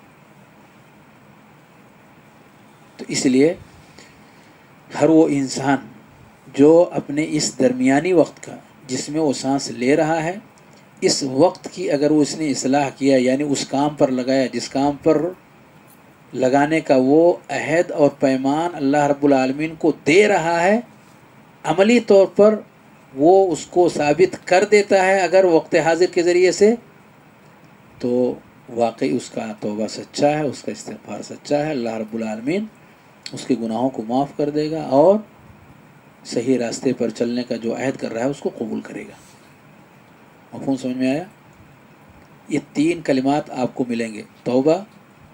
تو اس لیے ہر وہ انسان جو اپنے اس درمیانی وقت کا جس میں وہ سانس لے رہا ہے، اس وقت کی اگر وہ اس نے اصلاح کیا، یعنی اس کام پر لگایا جس کام پر لگانے کا وہ عہد اور پیمان اللہ رب العالمین کو دے رہا ہے، عملی طور پر وہ اس کو ثابت کر دیتا ہے اگر وقت حاضر کے ذریعے سے، تو واقعی اس کا توبہ سچا ہے، اس کا استغفار سچا ہے. اللہ رب العالمین اس کے گناہوں کو معاف کر دے گا اور صحیح راستے پر چلنے کا جو عہد کر رہا ہے اس کو قبول کرے گا. مفہوم سمجھ میں آیا؟ یہ تین کلمات آپ کو ملیں گے: توبہ،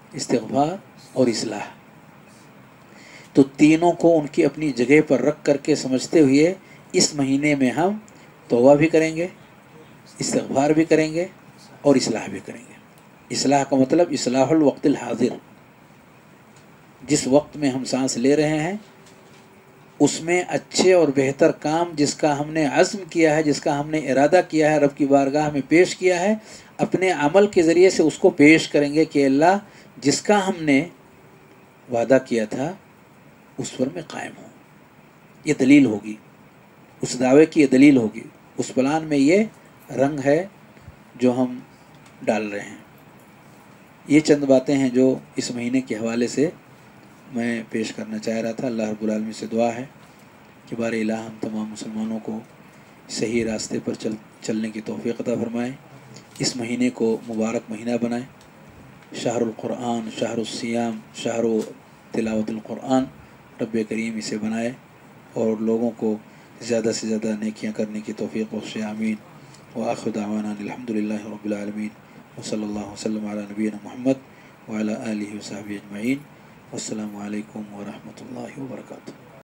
استغفار اور اصلاح. تو تینوں کو ان کی اپنی جگہ پر رکھ کر کے سمجھتے ہوئے اس مہینے میں ہم توبہ بھی کریں گے، استغفار بھی کریں گے اور اصلاح بھی کریں گے. اصلاح کا مطلب اصلاح الوقت الحاضر، جس وقت میں ہم سانس لے رہے ہیں اس میں اچھے اور بہتر کام جس کا ہم نے عزم کیا ہے، جس کا ہم نے ارادہ کیا ہے، رب کی بارگاہ میں پیش کیا ہے، اپنے عمل کے ذریعے سے اس کو پیش کریں گے کہ اللہ جس کا ہم نے وعدہ کیا تھا اس پر میں قائم ہوں. یہ دلیل ہوگی، اس دعوے کی یہ دلیل ہوگی، اس پلان میں یہ رنگ ہے جو ہم ڈال رہے ہیں. یہ چند باتیں ہیں جو اس مہینے کے حوالے سے میں پیش کرنا چاہ رہا تھا. اللہ رب العالمین سے دعا ہے کہ بار الہ ہم تمام مسلمانوں کو صحیح راستے پر چل چلنے کی توفیق عطا فرمائے. اس مہینے کو مبارک مہینہ بنائے، شہر القرآن، شہر الصیام، شہر تلاوت القرآن رب کریم اسے بنائے اور لوگوں کو زیادہ سے زیادہ نیکیاں کرنے کی توفیق بخشے. آمین. وآخر دعوانا الحمد للہ رب العالمین وصلی اللہ وسلم علی نبینا محمد وعلی آلہ وصحبہ اجمعین. والسلام علیکم ورحمۃ اللہ وبرکاتہ.